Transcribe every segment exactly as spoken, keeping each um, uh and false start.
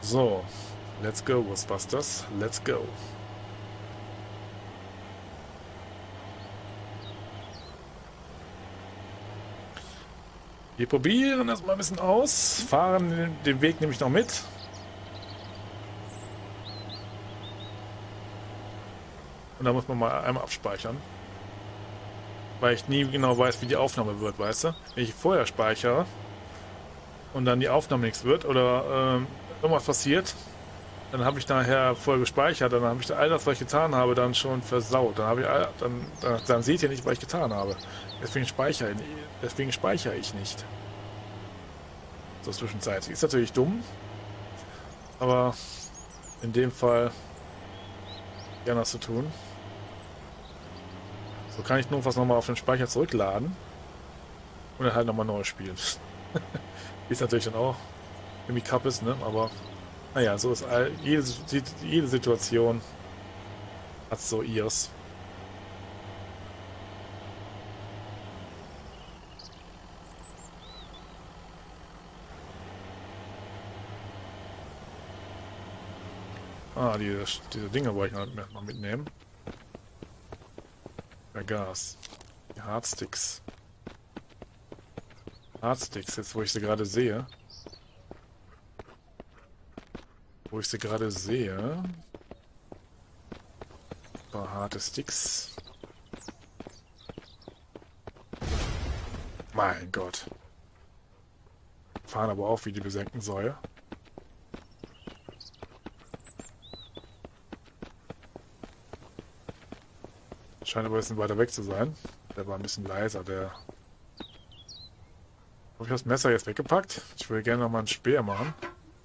So, let's go, Ghostbusters. Let's go. Wir probieren das mal ein bisschen aus. Fahren den den Weg nämlich noch mit. Und da muss man mal einmal abspeichern. Weil ich nie genau weiß, wie die Aufnahme wird, weißt du? Wenn ich vorher speichere und dann die Aufnahme nichts wird oder ähm, irgendwas passiert, dann habe ich nachher voll gespeichert, dann habe ich all das, was ich getan habe, dann schon versaut. Dann habe ich all, dann, dann, dann seht ihr nicht, was ich getan habe. Deswegen speichere, deswegen speichere ich nicht. So zwischenzeitlich. Ist natürlich dumm, aber in dem Fall gerne was zu tun. So kann ich nur was nochmal auf den Speicher zurückladen und dann halt nochmal neu spielen. Ist natürlich dann auch irgendwie Kappes, ne? Aber naja, so ist all, jede, jede Situation hat so ihrs. Ah, diese, diese Dinge wollte ich noch mal mitnehmen. Der Gas. Die Hardsticks. Hardsticks, jetzt wo ich sie gerade sehe. Wo ich sie gerade sehe. Ein paar harte Sticks. Mein Gott. Fahren aber auch wie die besenkten Säue. Scheint aber ein bisschen weiter weg zu sein. Der war ein bisschen leiser, der... Habe ich das Messer jetzt weggepackt? Ich würde gerne noch mal einen Speer machen.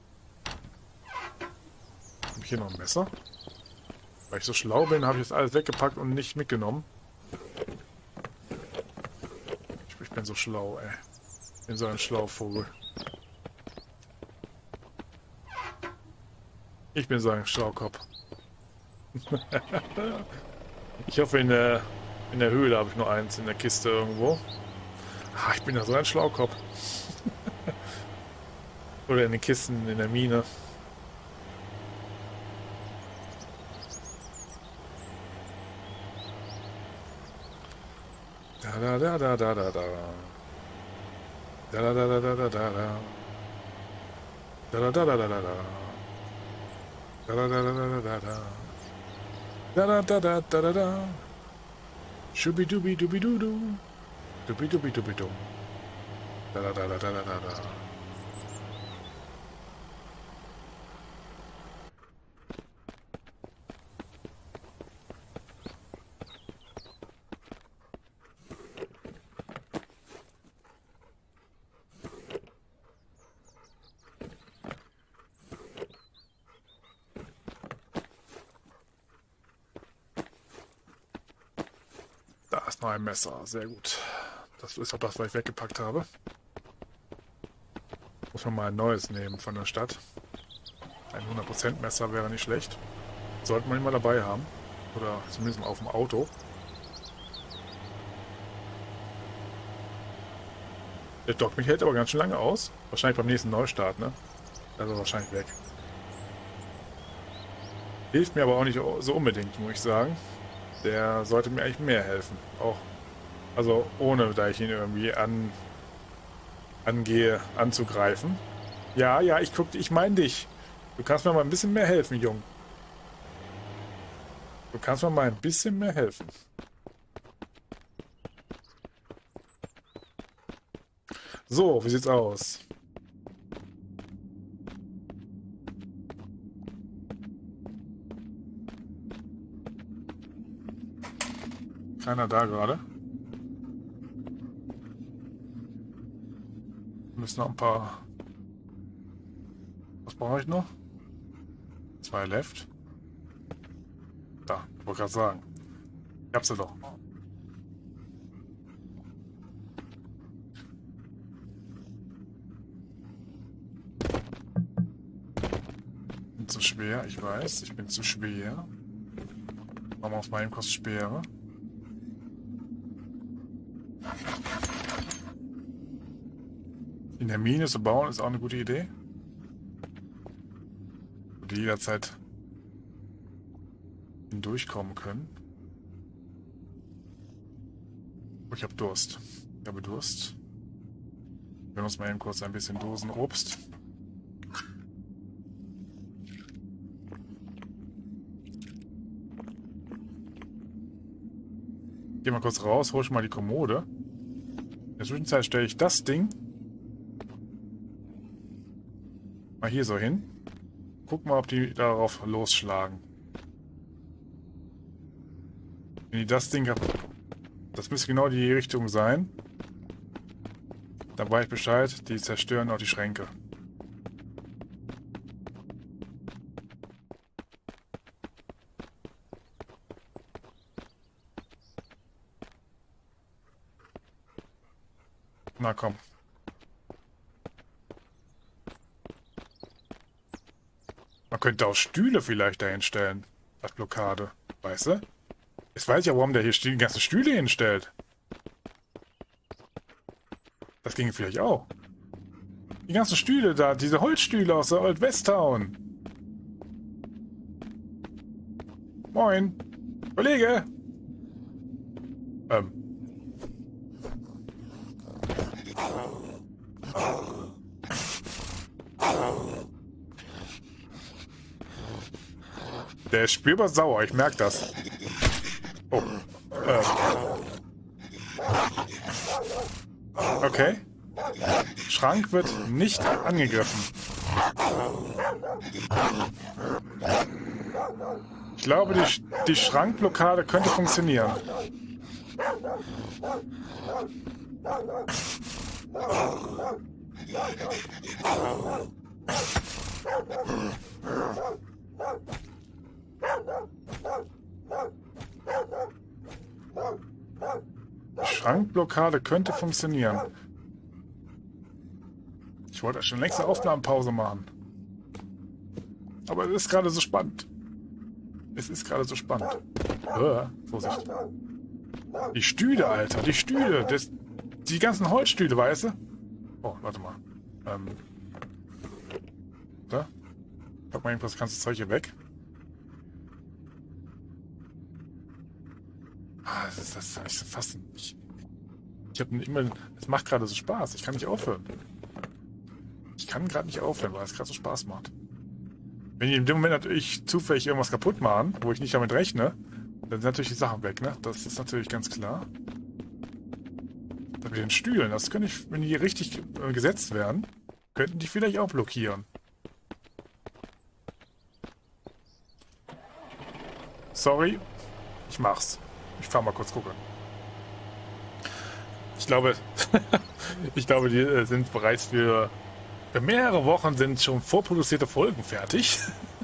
Habe ich hier noch ein Messer? Weil ich so schlau bin, habe ich das alles weggepackt und nicht mitgenommen. Ich, ich bin so schlau, ey. Ich bin so ein Schlauvogel. Ich bin so ein Schlaukopf. Ich hoffe, in der, in der Höhle habe ich nur eins, in der Kiste irgendwo. Ah, ich bin ja so ein Schlaukopf. Oder in den Kisten, in der Mine. Da da da da da da da. Da da da da da da da da. Da da da da da da da. Da da da da da da da. Da da da da da da da. Schubi dubi dubi du du. Dubi dubi dubi du. Da da da da da da da da. Da ist noch ein Messer, sehr gut. Das ist auch das, was ich weggepackt habe. Muss man mal ein neues nehmen von der Stadt. Ein hundert Prozent Messer wäre nicht schlecht. Sollte man immer dabei haben. Oder zumindest mal auf dem Auto. Der Dock mich hält aber ganz schön lange aus. Wahrscheinlich beim nächsten Neustart, ne? Also wahrscheinlich weg. Hilft mir aber auch nicht so unbedingt, muss ich sagen. Der sollte mir eigentlich mehr helfen. Auch, also ohne, da ich ihn irgendwie an, angehe, anzugreifen. Ja, ja, ich guck, ich meine dich. Du kannst mir mal ein bisschen mehr helfen, Jung. Du kannst mir mal ein bisschen mehr helfen. So, wie sieht's aus? Keiner da gerade. Wir müssen noch ein paar... Was brauche ich noch? Zwei Left. Da, wollte gerade sagen. Ich hab's ja doch. Bin zu schwer, ich weiß. Ich bin zu schwer. Machen wir auf meinen Kost Speere. In der Mine zu bauen ist auch eine gute Idee. die jederzeit hindurchkommen können. Oh, ich habe Durst. Ich habe Durst. Wir gönnen uns mal eben kurz ein bisschen Dosenobst. Geh mal kurz raus, hol schon mal die Kommode. In der Zwischenzeit stelle ich das Ding mal hier so hin. Guck mal, ob die darauf losschlagen. Wenn die das Ding... Das müsste genau die Richtung sein. Dann weiß ich Bescheid, die zerstören auch die Schränke. Na komm. Man könnte auch Stühle vielleicht dahin stellen. Als Blockade. Weißt du? Jetzt weiß ich ja, warum der hier die ganzen Stühle hinstellt. Das ginge vielleicht auch. Die ganzen Stühle da, diese Holzstühle aus der Old West Town. Moin. Kollege. Ähm. Der ist spürbar sauer, ich merke das. Oh. Äh. Okay. Schrank wird nicht angegriffen. Ich glaube, die, die Schrankblockade könnte funktionieren. Schrankblockade könnte funktionieren. Ich wollte schon längst eine Aufnahmepause machen. Aber es ist gerade so spannend. Es ist gerade so spannend. Äh, Vorsicht. Die Stühle, Alter, die Stühle. Das, die ganzen Holzstühle, weißt du? Oh, warte mal. Ähm. Da. Pack mal das ganze Zeug hier weg. Ah, das ist, das ist nicht so fassen. Ich, ich habe immer... Es macht gerade so Spaß. Ich kann nicht aufhören. Ich kann gerade nicht aufhören, weil es gerade so Spaß macht. Wenn die in dem Moment natürlich zufällig irgendwas kaputt machen, wo ich nicht damit rechne, dann sind natürlich die Sachen weg, ne? Das ist natürlich ganz klar. Da mit den Stühlen, das könnte ich, wenn die richtig äh, gesetzt werden, könnten die vielleicht auch blockieren. Sorry, ich mach's. Ich fahr mal kurz gucken. Ich glaube, ich glaube, die äh, sind bereits für, für mehrere Wochen sind schon vorproduzierte Folgen fertig.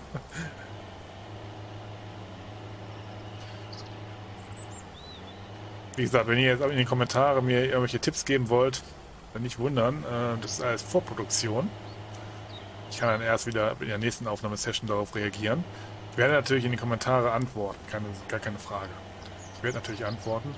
Wie gesagt, wenn ihr jetzt in den Kommentaren mir irgendwelche Tipps geben wollt, dann nicht wundern, äh, das ist alles Vorproduktion. Ich kann dann erst wieder in der nächsten Aufnahmesession darauf reagieren. Ich werde natürlich in die Kommentare antworten, keine, gar keine Frage. Ich werde natürlich antworten.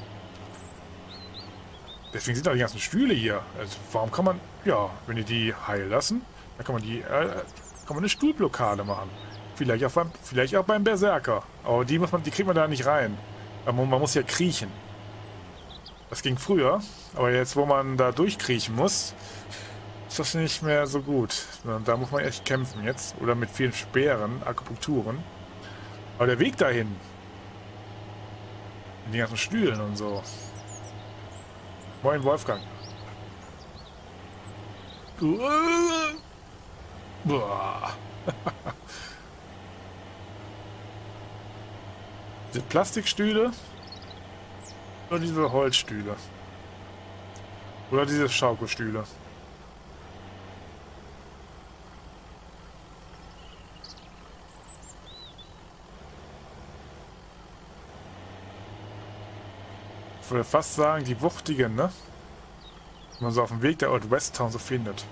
Deswegen sind auch die ganzen Stühle hier. Also warum kann man, ja, wenn die die heil lassen, dann kann man die, äh, kann man eine Stuhlblockade machen. Vielleicht auch beim, vielleicht auch beim Berserker. Aber die muss man, die kriegt man da nicht rein. Man muss ja kriechen. Das ging früher, aber jetzt, wo man da durchkriechen muss, ist das nicht mehr so gut. Da muss man echt kämpfen jetzt. Oder mit vielen Speeren, Akupunkturen. Aber der Weg dahin, in die ganzen Stühlen und so. Moin, Wolfgang. Boah. Diese Plastikstühle oder diese Holzstühle? Oder diese Schaukelstühle? Ich würde fast sagen, die wuchtigen, ne? Die man so auf dem Weg der Old West Town so findet.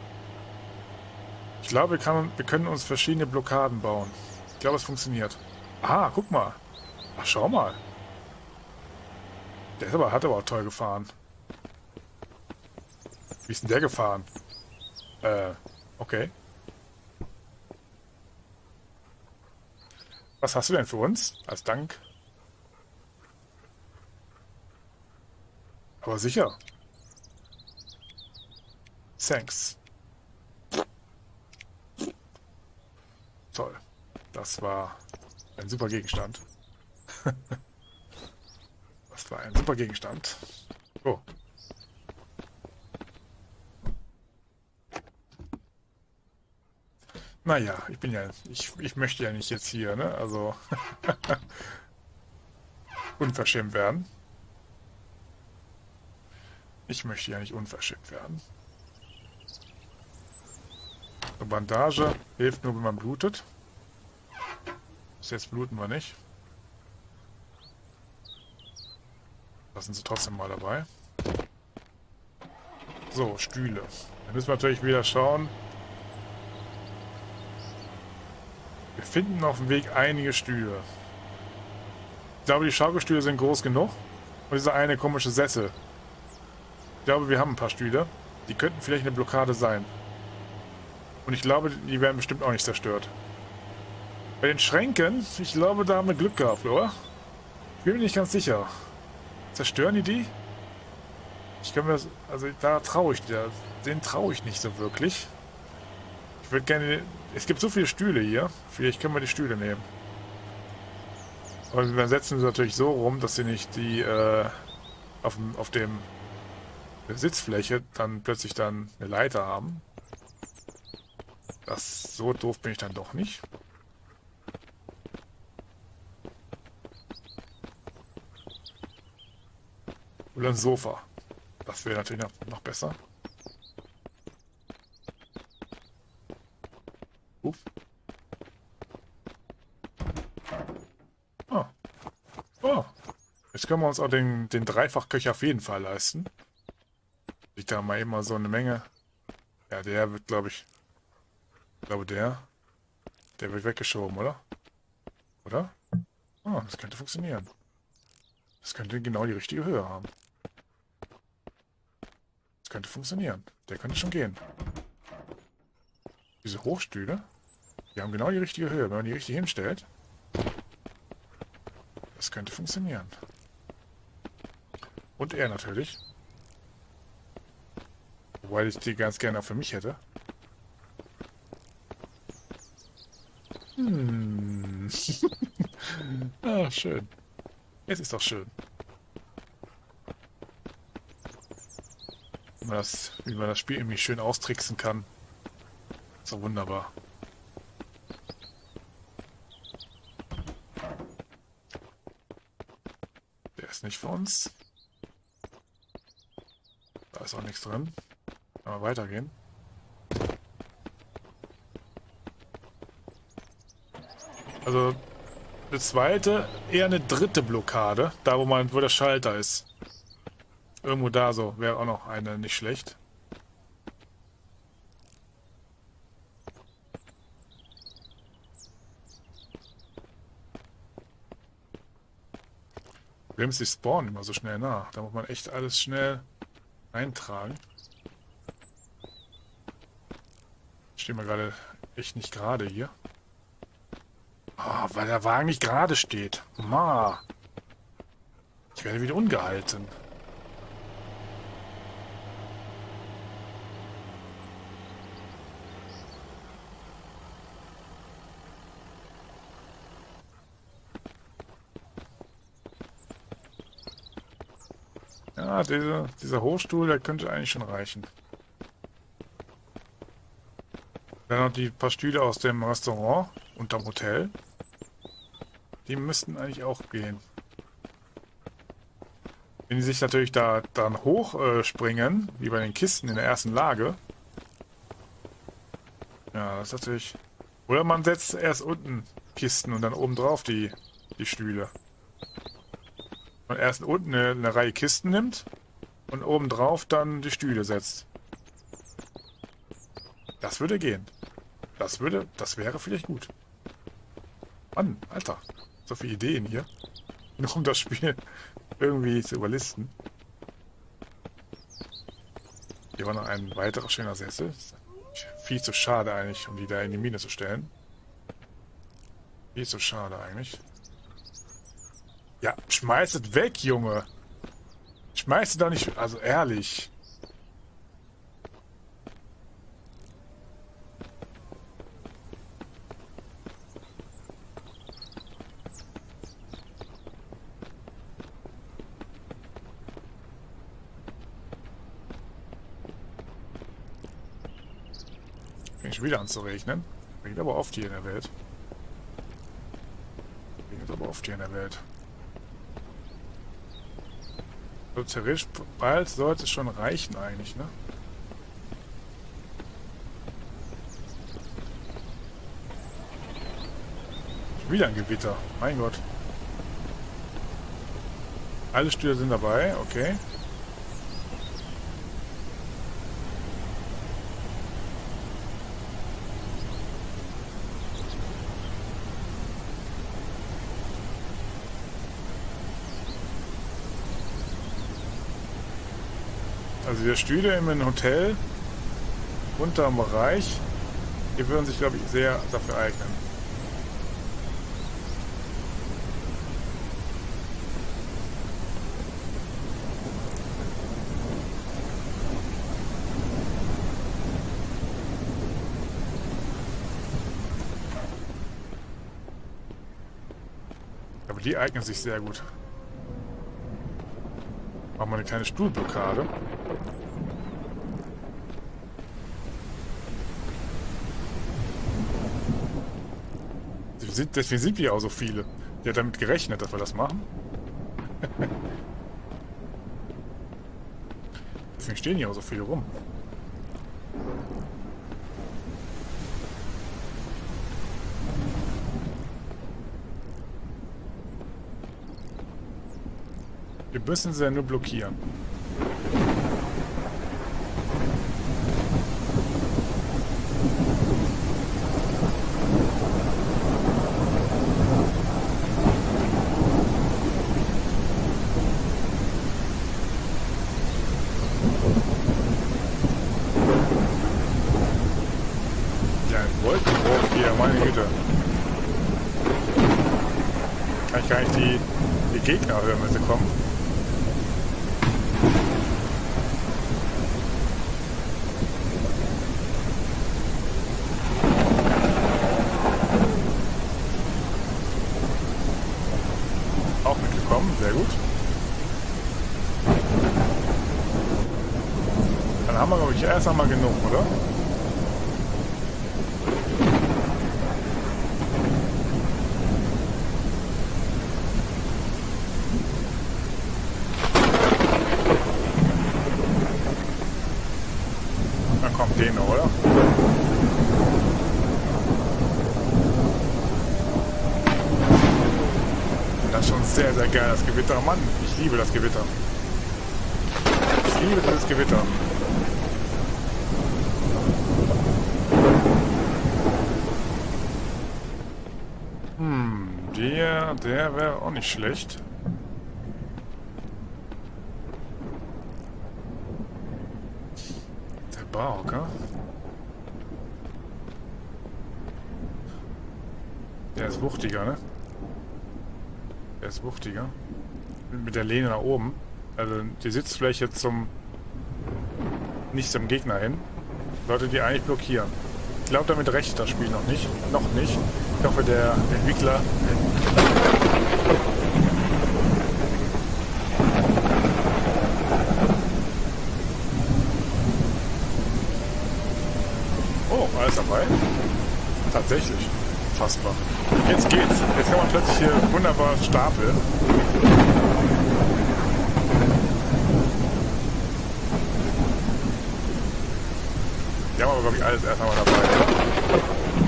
Ich glaube, wir, kann, wir können uns verschiedene Blockaden bauen. Ich glaube, es funktioniert. Ah, guck mal. Ach, schau mal. Der ist aber, hat aber auch toll gefahren. Wie ist denn der gefahren? Äh, okay. Was hast du denn für uns als Dank? Aber sicher. Thanks. Toll. Das war ein super Gegenstand. Das war ein super Gegenstand. Oh. Naja, ich bin ja, ich, ich möchte ja nicht jetzt hier, ne? Also unverschämt werden. Ich möchte ja nicht unverschämt werden. Eine Bandage hilft nur, wenn man blutet. Bis jetzt bluten wir nicht. Lassen sie trotzdem mal dabei. So, Stühle. Dann müssen wir natürlich wieder schauen. Wir finden auf dem Weg einige Stühle. Ich glaube, die Schaukelstühle sind groß genug. Und dieser eine komische Sessel. Ich glaube, wir haben ein paar Stühle. Die könnten vielleicht eine Blockade sein. Und ich glaube, die werden bestimmt auch nicht zerstört. Bei den Schränken, ich glaube, da haben wir Glück gehabt, oder? Ich bin mir nicht ganz sicher. Zerstören die die? Ich kann mir das, also da traue ich dir. Den traue ich nicht so wirklich. Ich würde gerne... Es gibt so viele Stühle hier. Vielleicht können wir die Stühle nehmen. Aber wir setzen sie natürlich so rum, dass sie nicht die äh, auf dem, auf dem der Sitzfläche dann plötzlich dann eine Leiter haben. Das so doof bin ich dann doch nicht. Oder ein Sofa. Das wäre natürlich noch, noch besser. Uff. Ah. Oh. Jetzt können wir uns auch den, den Dreifachköcher auf jeden Fall leisten. Ich da mal eben mal so eine Menge. Ja, der wird, glaube ich... Ich glaube, der... Der wird weggeschoben, oder? Oder? Ah, das könnte funktionieren. Das könnte genau die richtige Höhe haben. Das könnte funktionieren. Der könnte schon gehen. Diese Hochstühle, die haben genau die richtige Höhe. Wenn man die richtig hinstellt, das könnte funktionieren. Und er natürlich. Wobei ich die ganz gerne auch für mich hätte. Hm. Ah, schön. Es ist doch schön. Wie man das, wie man das Spiel irgendwie schön austricksen kann. So wunderbar. Der ist nicht für uns. Da ist auch nichts drin. Mal weitergehen. Also eine zweite, eher eine dritte Blockade. Da wo man, wo der Schalter ist. Irgendwo da so. Wäre auch noch eine nicht schlecht. Problem ist, die spawnen immer so schnell nach. Da muss man echt alles schnell eintragen. Stehen wir gerade echt nicht gerade hier. Oh, weil der Wagen nicht gerade steht. Ma. Ich werde wieder ungehalten. Ja, diese, dieser Hochstuhl, der könnte eigentlich schon reichen. Dann noch die paar Stühle aus dem Restaurant unterm Hotel. Die müssten eigentlich auch gehen. Wenn die sich natürlich da dann hoch äh, springen, wie bei den Kisten in der ersten Lage. Ja, das ist natürlich... Oder man setzt erst unten Kisten und dann oben drauf die, die Stühle. Man erst unten eine, eine Reihe Kisten nimmt und oben drauf dann die Stühle setzt. Das würde gehen. Das würde, das wäre vielleicht gut. Mann, Alter, so viele Ideen hier. Nur um das Spiel irgendwie zu überlisten. Hier war noch ein weiterer schöner Sessel. Viel zu schade eigentlich, um die da in die Mine zu stellen. Wie ist so schade eigentlich. Ja, schmeiß es weg, Junge. Schmeiß es doch nicht... Also ehrlich. Fängt schon wieder an zu regnen. Regnet aber oft hier in der Welt. Regnet aber oft hier in der Welt. So theoretisch bald sollte es schon reichen eigentlich, ne? Schon wieder ein Gewitter. Mein Gott. Alle Stühle sind dabei, okay. Also die Stühle im Hotel unterm Bereich, die würden sich, glaube ich, sehr dafür eignen. Aber die eignen sich sehr gut. Machen wir eine kleine Stuhlblockade. Deswegen sind wir auch so viele. Der hat damit gerechnet, dass wir das machen. Deswegen stehen hier auch so viele rum. Wir müssen sie ja nur blockieren. Kann ich gar nicht die, die Gegner hören, wenn sie kommen. Auch mitgekommen, sehr gut. Dann haben wir, glaube ich, erst einmal genug, oder? Den, oder? Das ist schon sehr, sehr geil, das Gewitter. Mann, ich liebe das Gewitter. Ich liebe dieses Gewitter. Hm, der, der wäre auch nicht schlecht. Barhocker. Der ist wuchtiger, ne? Der ist wuchtiger. Mit der Lehne nach oben. Also die Sitzfläche zum... nicht zum Gegner hin. Sollte die eigentlich blockieren. Ich glaube, damit rechnet das Spiel noch nicht. Noch nicht. Ich hoffe, der Entwickler... Alles dabei? Tatsächlich. Fassbar. Jetzt geht's. Jetzt kann man plötzlich hier wunderbar stapeln. Wir haben aber, glaube ich, alles erst einmal dabei. Oder?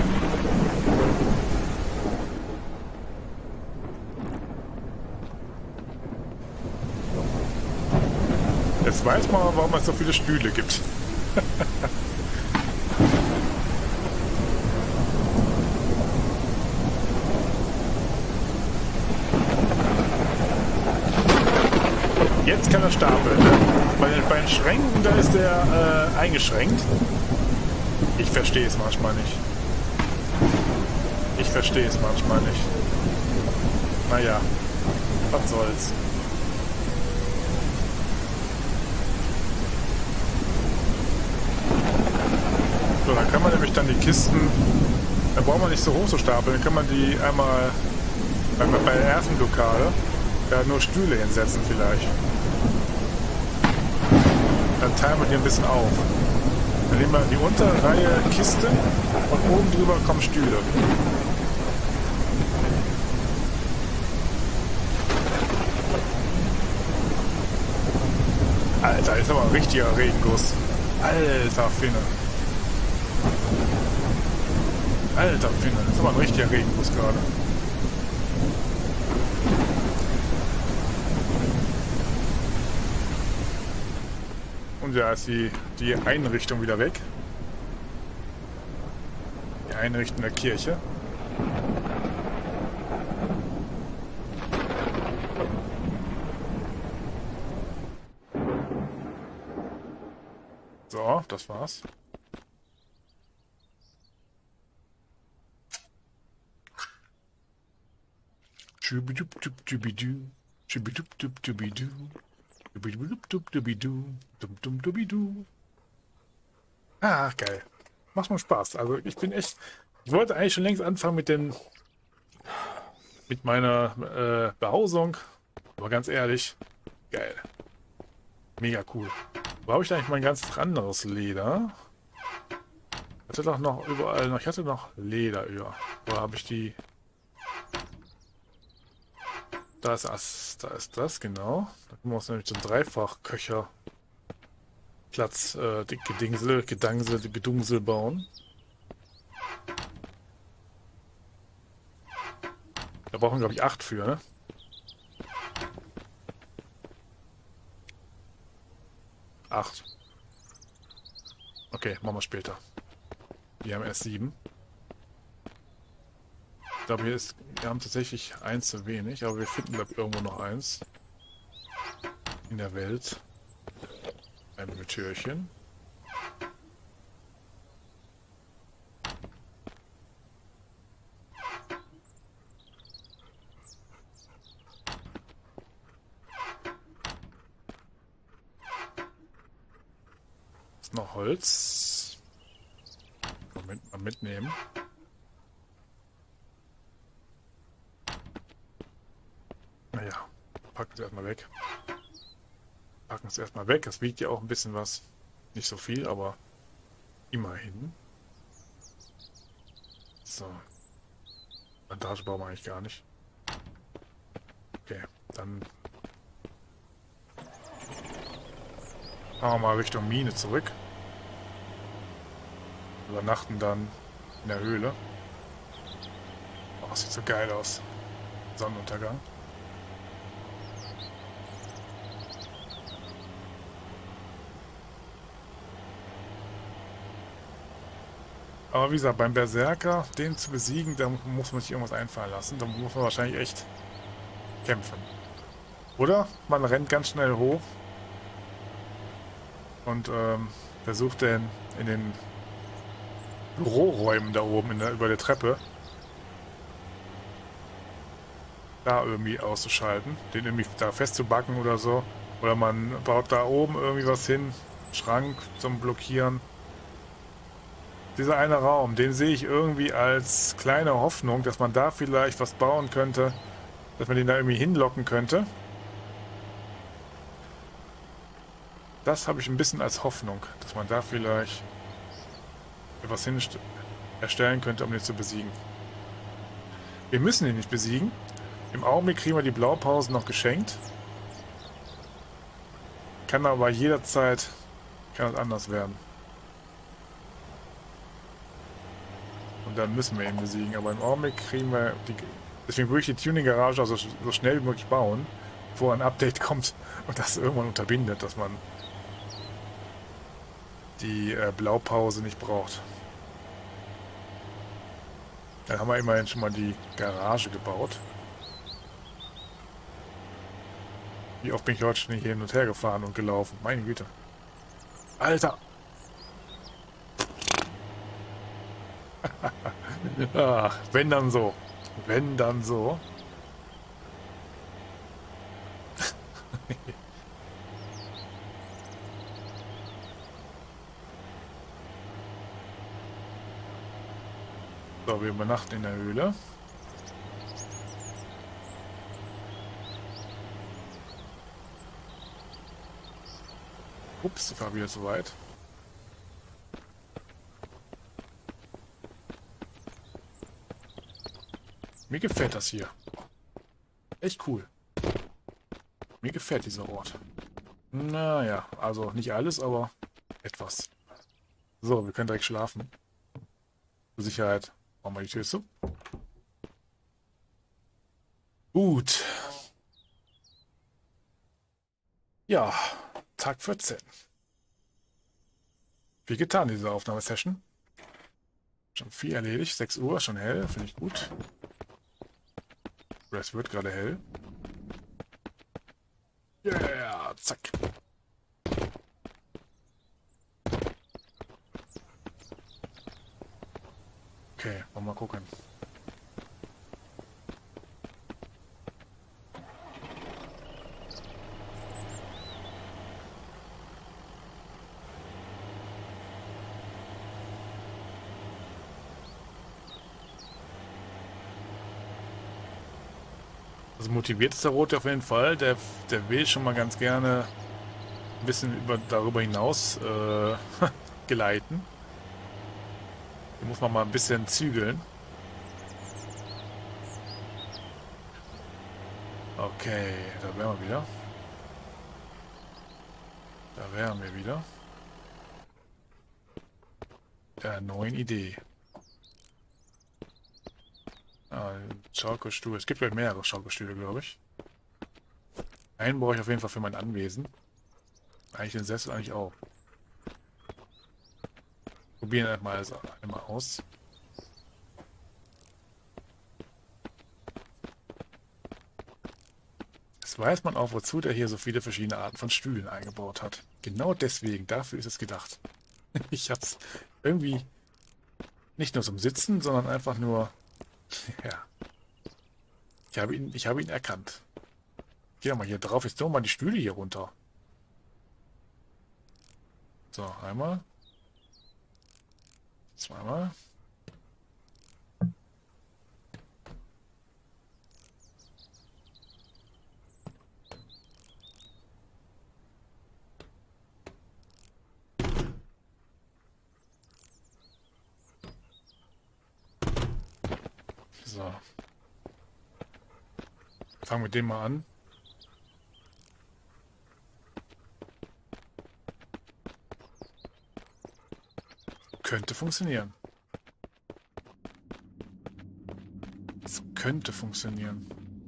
Jetzt weiß man, warum es so viele Stühle gibt. Jetzt kann er stapeln. Ne? Bei, bei den Schränken, da ist der äh, eingeschränkt. Ich verstehe es manchmal nicht. Ich verstehe es manchmal nicht. Naja, was soll's. So, dann kann man nämlich dann die Kisten, da braucht man nicht so hoch zu stapeln, dann kann man die einmal bei, bei der ersten Blockade ja, nur Stühle hinsetzen vielleicht. Dann teilen wir die ein bisschen auf. Dann nehmen wir die untere Reihe Kiste und oben drüber kommen Stühle. Alter, ist aber ein richtiger Regenguss. Alter Finne. Alter Finne, das ist aber ein richtiger Regenguss gerade. Und ja, ist die, die Einrichtung wieder weg. Die Einrichtung der Kirche. So, das war's. Schubidup-dup-dubidu. Schubidup-dup-dubidu. Schubidup-dup-dubidu. Dum-dum-dubidu. Ah, geil. Macht schon Spaß. Also ich bin echt... Ich wollte eigentlich schon längst anfangen mit den... mit meiner äh, Behausung. Aber ganz ehrlich, geil. Mega cool. Wo habe ich eigentlich mein ganz anderes Leder? Ich hatte doch noch überall noch... Ich hatte noch Leder über. Wo habe ich die... Da ist das, da ist das, genau. Da können wir uns nämlich zum Dreifachköcher Platz, äh, Gedingsel, Gedangsel, Gedungsel bauen. Da brauchen wir, glaube ich, acht für, ne? Acht. Okay, machen wir später. Wir haben erst sieben. Ich glaube, hier ist, wir haben tatsächlich eins zu wenig, aber wir finden, glaube ich, irgendwo noch eins. In der Welt. Ein mit Türchen. Ist noch Holz. Moment, mal mitnehmen. Naja, packen es erstmal weg. Packen es erstmal weg. Das wiegt ja auch ein bisschen was. Nicht so viel, aber immerhin. So. Bandage brauchen wir eigentlich gar nicht. Okay, dann fahren wir mal Richtung Mine zurück. Übernachten dann in der Höhle. Oh, sieht so geil aus. Sonnenuntergang. Aber wie gesagt, beim Berserker, den zu besiegen, da muss man sich irgendwas einfallen lassen. Da muss man wahrscheinlich echt kämpfen. Oder man rennt ganz schnell hoch und ähm, versucht den in den Büroräumen da oben in der, über der Treppe da irgendwie auszuschalten, den irgendwie da festzubacken oder so. Oder man baut da oben irgendwie was hin, Schrank zum Blockieren. Dieser eine Raum, den sehe ich irgendwie als kleine Hoffnung, dass man da vielleicht was bauen könnte, dass man den da irgendwie hinlocken könnte. Das habe ich ein bisschen als Hoffnung, dass man da vielleicht etwas hin erstellen könnte, um den zu besiegen. Wir müssen ihn nicht besiegen. Im Augenblick kriegen wir die Blaupausen noch geschenkt. Kann aber jederzeit kann das anders werden. Und dann müssen wir ihn besiegen. Aber im Augenblick kriegen wir die... Deswegen würde ich die Tuning-Garage also so schnell wie möglich bauen, bevor ein Update kommt und das irgendwann unterbindet, dass man die äh, Blaupause nicht braucht. Dann haben wir immerhin schon mal die Garage gebaut. Wie oft bin ich heute schon hier hin und her gefahren und gelaufen? Meine Güte. Alter! Ja, wenn dann so. Wenn dann so. So, wir übernachten in der Höhle. Ups, ich war wieder zu weit. Mir gefällt das hier. Echt cool. Mir gefällt dieser Ort. Naja, also nicht alles, aber etwas. So, wir können direkt schlafen. Zur Sicherheit machen wir die Tür zu. Gut. Ja, Tag vierzehn. Viel getan, diese Aufnahmesession. Schon viel erledigt. sechs Uhr, schon hell, finde ich gut. Oder es wird gerade hell. Yeah, zack. Okay, wollen wir mal gucken. Also motiviert ist der Rote auf jeden Fall. Der, der will schon mal ganz gerne ein bisschen über, darüber hinaus äh, geleiten. Hier muss man mal ein bisschen zügeln. Okay, da wären wir wieder. Da wären wir wieder. Der neuen Idee. Ah, Schaukelstuhl. Es gibt gleich mehrere Schaukelstühle, glaube ich. Einen brauche ich auf jeden Fall für mein Anwesen. Eigentlich den Sessel eigentlich auch. Probieren wir mal also einmal aus. Jetzt weiß man auch, wozu der hier so viele verschiedene Arten von Stühlen eingebaut hat. Genau deswegen, dafür ist es gedacht. Ich habe es irgendwie nicht nur zum Sitzen, sondern einfach nur... Ja. Ich habe ihn, ich habe ihn erkannt. Geh doch mal hier drauf. Jetzt tun wir mal die Stühle hier runter. So, einmal. Zweimal. So. Fangen wir mit dem mal an. Könnte funktionieren. Es könnte funktionieren.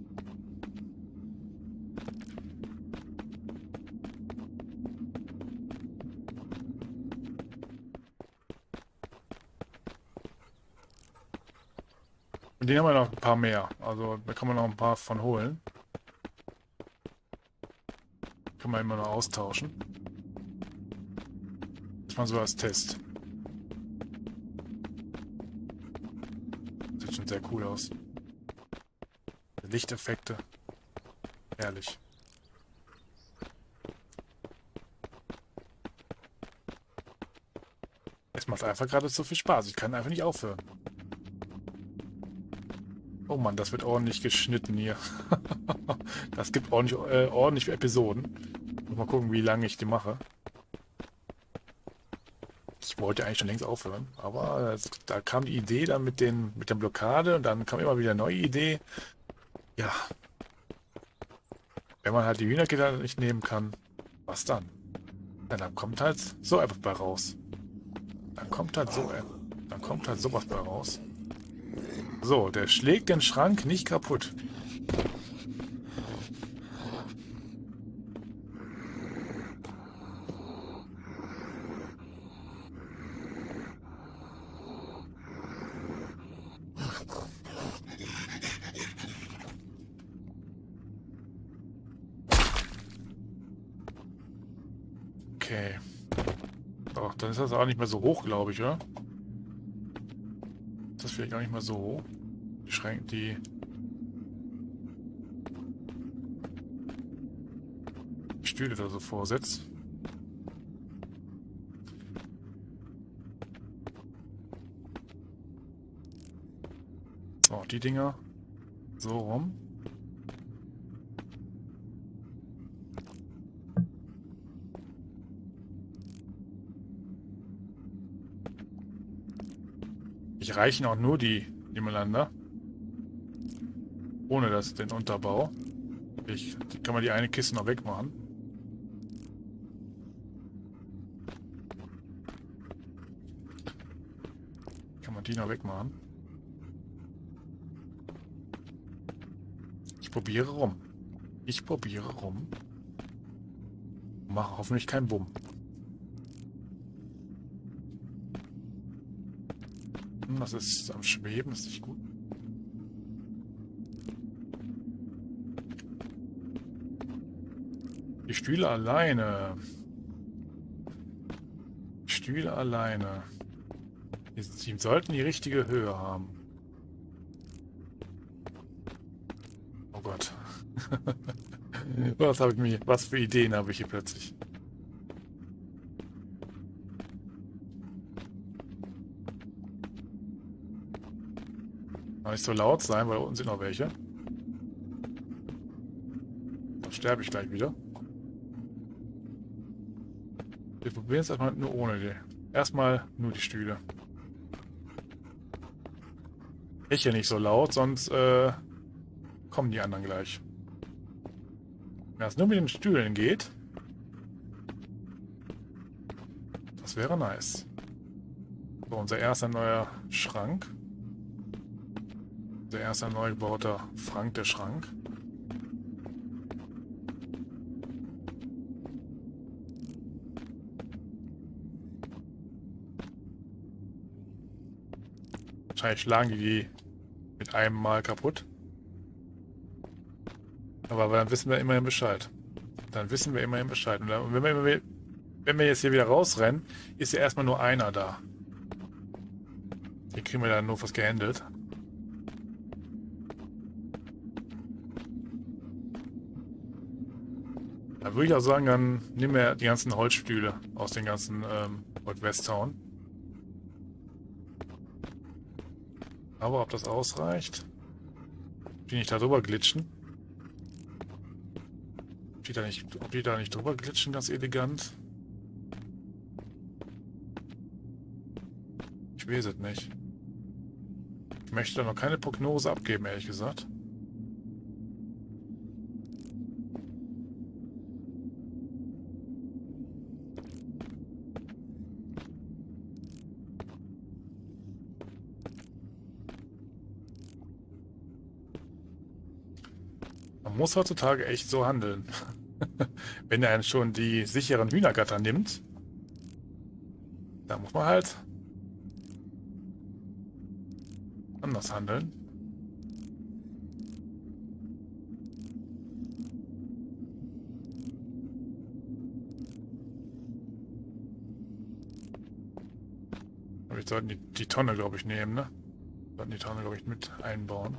Und den haben wir noch ein paar mehr. Also da kann man noch ein paar von holen. Kann man immer noch austauschen. Das mal so als Test. Sieht schon sehr cool aus. Lichteffekte. Herrlich. Es macht einfach gerade so viel Spaß. Ich kann einfach nicht aufhören. Oh Mann, das wird ordentlich geschnitten hier. Das gibt ordentlich, äh, ordentlich Episoden. Mal gucken, wie lange ich die mache. Ich wollte eigentlich schon längst aufhören, aber äh, da kam die Idee dann mit, den, mit der Blockade und dann kam immer wieder eine neue Idee. Ja. Wenn man halt die Hühnergitter nicht nehmen kann, was dann? Ja, dann kommt halt so etwas bei raus. Dann kommt halt so, dann kommt halt sowas bei raus. So, der schlägt den Schrank nicht kaputt. Okay. Doch, dann ist das auch nicht mehr so hoch, glaube ich, oder? Das vielleicht gar nicht mal so hoch. Die Schränke, die... Stühle da so vorsetzt. So, die Dinger so rum. Ich reichen auch nur die nebeneinander. Ohne das, den Unterbau. Ich kann man die eine Kiste noch wegmachen. Kann man die noch wegmachen. Ich probiere rum. Ich probiere rum. Mache hoffentlich keinen Bumm. Das ist am Schweben, ist nicht gut. Die Stühle alleine. Die Stühle alleine. Die, die sollten die richtige Höhe haben. Oh Gott. Was habe ich mir, was für Ideen habe ich hier plötzlich? Nicht so laut sein, weil unten sind noch welche. Da sterbe ich gleich wieder. Wir probieren es erstmal nur ohne die. Erstmal nur die Stühle. Ich hier nicht so laut, sonst äh, kommen die anderen gleich. Wenn es nur mit den Stühlen geht, das wäre nice. So, unser erster neuer Schrank. Der erste neu gebauter Frank der Schrank. Wahrscheinlich schlagen die die mit einem Mal kaputt. Aber dann wissen wir immerhin Bescheid. Dann wissen wir immerhin Bescheid. Und wenn wir, wenn wir jetzt hier wieder rausrennen, ist ja erstmal nur einer da. Hier kriegen wir dann nur was gehandelt. Da würde ich auch sagen, dann nehmen wir die ganzen Holzstühle aus den ganzen ähm, Old West Town. Aber ob das ausreicht? Ob die nicht da drüber glitschen? Ob die da nicht, ob die da nicht drüber glitschen, ganz elegant? Ich weiß es nicht. Ich möchte da noch keine Prognose abgeben, ehrlich gesagt. Man muss heutzutage echt so handeln. Wenn er einen schon die sicheren Hühnergatter nimmt, dann muss man halt anders handeln. Aber wir sollten die, die Tonne, glaube ich, nehmen, ne? Wir sollten die Tonne, glaube ich, mit einbauen.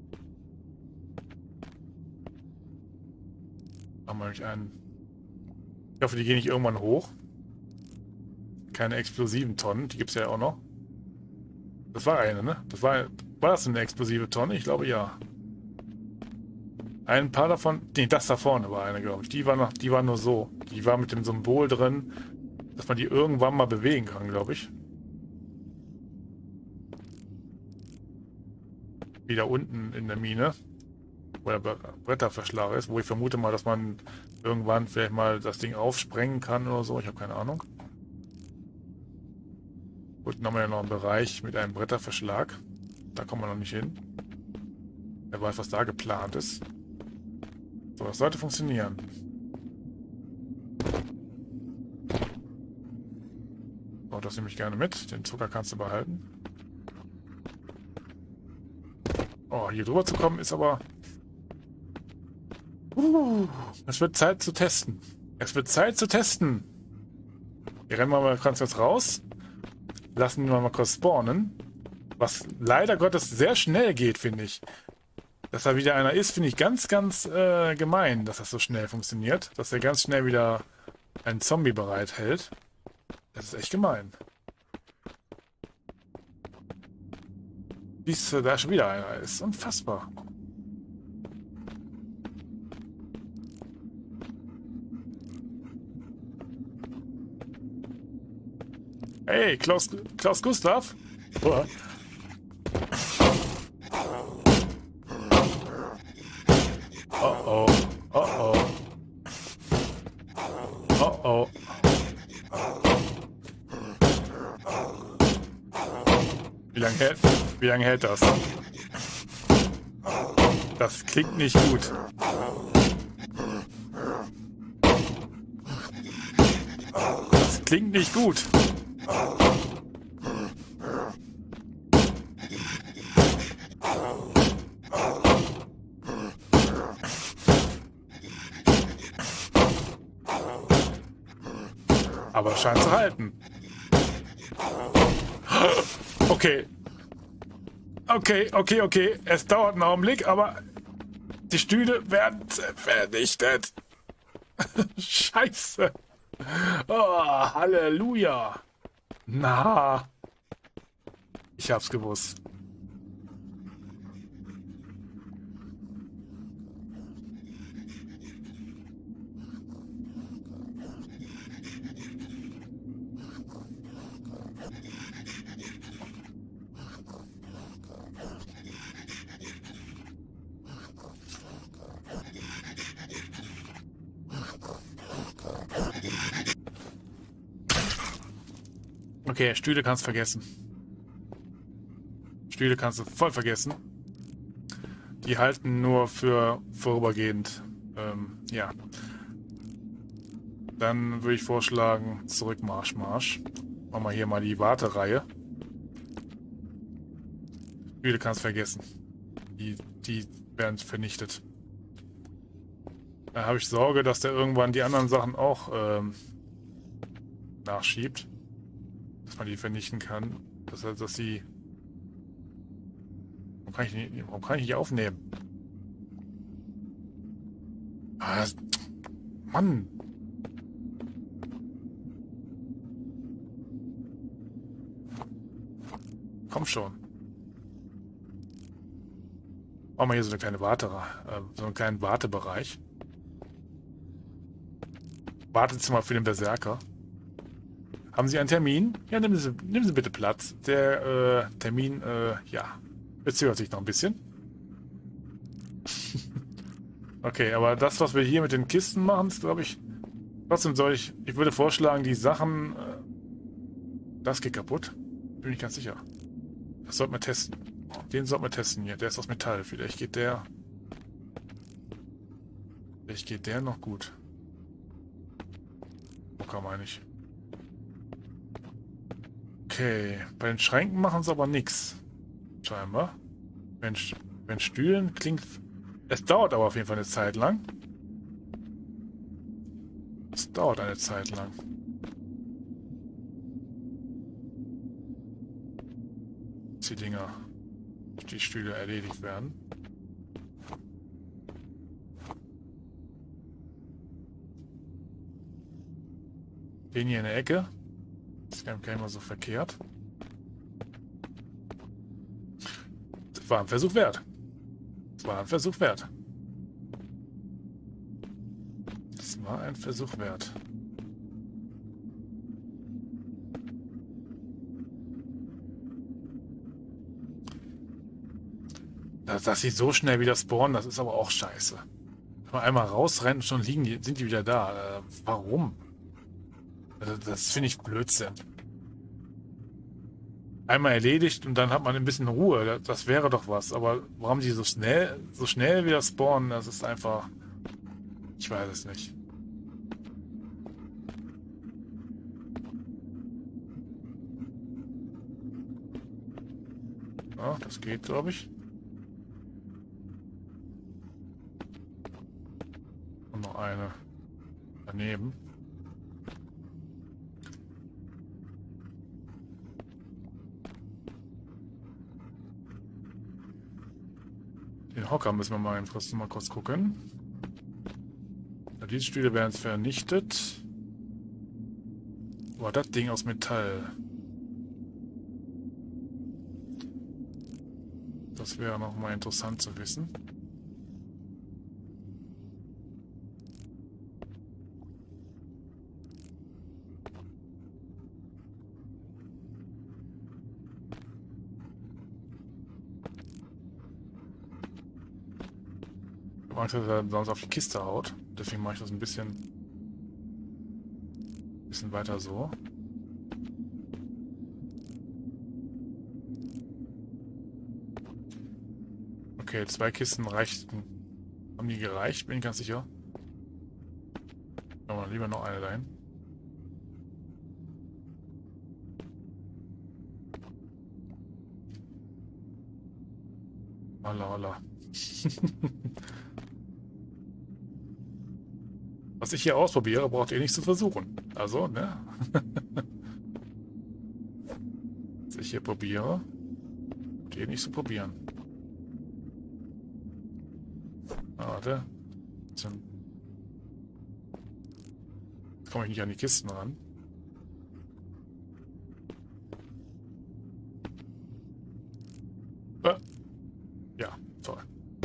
Haben wir nicht einen. Ich hoffe, die gehen nicht irgendwann hoch. Keine explosiven Tonnen, die gibt es ja auch noch. Das war eine, ne? Das war, war das eine explosive Tonne? Ich glaube ja. Ein paar davon. Nee, das da vorne war eine, glaube ich. Die war noch, die war nur so. Die war mit dem Symbol drin, dass man die irgendwann mal bewegen kann, glaube ich. Wieder unten in der Mine, wo der Bretterverschlag ist, wo ich vermute mal, dass man irgendwann vielleicht mal das Ding aufsprengen kann oder so. Ich habe keine Ahnung. Unten haben wir ja noch einen Bereich mit einem Bretterverschlag. Da kommen wir noch nicht hin. Wer weiß, was da geplant ist. So, das sollte funktionieren. So, das nehme ich gerne mit. Den Zucker kannst du behalten. Oh, hier drüber zu kommen ist aber... Uh, es wird Zeit zu testen. Es wird Zeit zu testen. Wir rennen mal ganz kurz raus. Lassen wir mal kurz spawnen. Was leider Gottes sehr schnell geht, finde ich. Dass da wieder einer ist, finde ich ganz, ganz äh, gemein, dass das so schnell funktioniert. Dass er ganz schnell wieder einen Zombie bereithält. Das ist echt gemein. Siehst du, da schon wieder einer ist. Unfassbar. Hey, Klaus, Klaus Gustav? Oh. Oh oh. Oh oh. Oh oh. Wie lange hält, wie lange hält das? Das klingt nicht gut. Das klingt nicht gut. Aber es scheint zu halten. Okay. Okay, okay, okay. Es dauert einen Augenblick, aber die Stühle werden vernichtet. Scheiße. Oh, Halleluja. Na. Ich hab's gewusst. Okay, Stühle kannst vergessen. Stühle kannst du voll vergessen. Die halten nur für vorübergehend. Ähm, ja. Dann würde ich vorschlagen, zurück Marsch, Marsch. Machen wir hier mal die Wartereihe. Stühle kannst vergessen. Die, die werden vernichtet. Da habe ich Sorge, dass der irgendwann die anderen Sachen auch ähm, nachschiebt. Dass man die vernichten kann. Das heißt, dass sie... Warum kann ich nicht, warum kann ich nicht aufnehmen? Ah, das... Mann! Komm schon. Machen wir hier so eine kleine Warte, äh, so einen kleinen Wartebereich. Wartezimmer für den Berserker. Haben Sie einen Termin? Ja, nehmen Sie, nehmen Sie bitte Platz. Der äh, Termin, äh, ja, verzögert sich noch ein bisschen. Okay, aber das, was wir hier mit den Kisten machen, ist, glaube ich, trotzdem soll ich, ich würde vorschlagen, die Sachen, äh, das geht kaputt. Bin ich ganz sicher. Das sollten wir testen. Den sollten wir testen hier. Der ist aus Metall. Vielleicht geht der, vielleicht geht der noch gut. Locker meine ich. Okay, bei den Schränken machen sie aber nichts. Scheinbar. Wenn, wenn Stühlen klingt... Es dauert aber auf jeden Fall eine Zeit lang. Es dauert eine Zeit lang. Dass die Dinger, die Stühle erledigt werden. Den hier in der Ecke. Das ist gar nicht mal so verkehrt. Das war ein Versuch wert. Das war ein Versuch wert. Das war ein Versuch wert. Dass, dass sie so schnell wieder spawnen, das ist aber auch scheiße. Wenn man einmal rausrennt, schon liegen die, sind die wieder da. Äh, warum? Also das finde ich Blödsinn. Einmal erledigt und dann hat man ein bisschen Ruhe. Das, das wäre doch was. Aber warum die so schnell, so schnell wieder spawnen, das ist einfach... Ich weiß es nicht. Ja, das geht, glaube ich. Und noch eine daneben. Den Hocker müssen wir mal, kurz, mal kurz gucken. Ja, diese Stühle werden jetzt vernichtet. Boah, das Ding aus Metall. Das wäre noch mal interessant zu wissen. Ich habe Angst, dass er sonst auf die Kiste haut. Deswegen mache ich das ein bisschen, bisschen weiter so. Okay, zwei Kisten reichten. Haben die gereicht? Bin ich ganz sicher. Aber lieber noch eine dahin. Holla, holla. Was ich hier ausprobiere, braucht ihr nicht zu versuchen. Also, ne? Was ich hier probiere, braucht ihr nicht zu probieren. Ah, warte. Jetzt komme ich nicht an die Kisten ran. Äh. Ja, toll.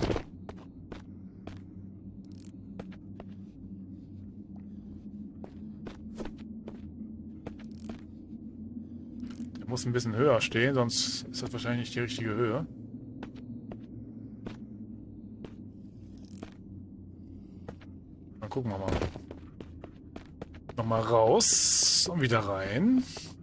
Der muss ein bisschen höher stehen, sonst ist das wahrscheinlich nicht die richtige Höhe. Dann gucken wir mal. Nochmal raus und wieder rein.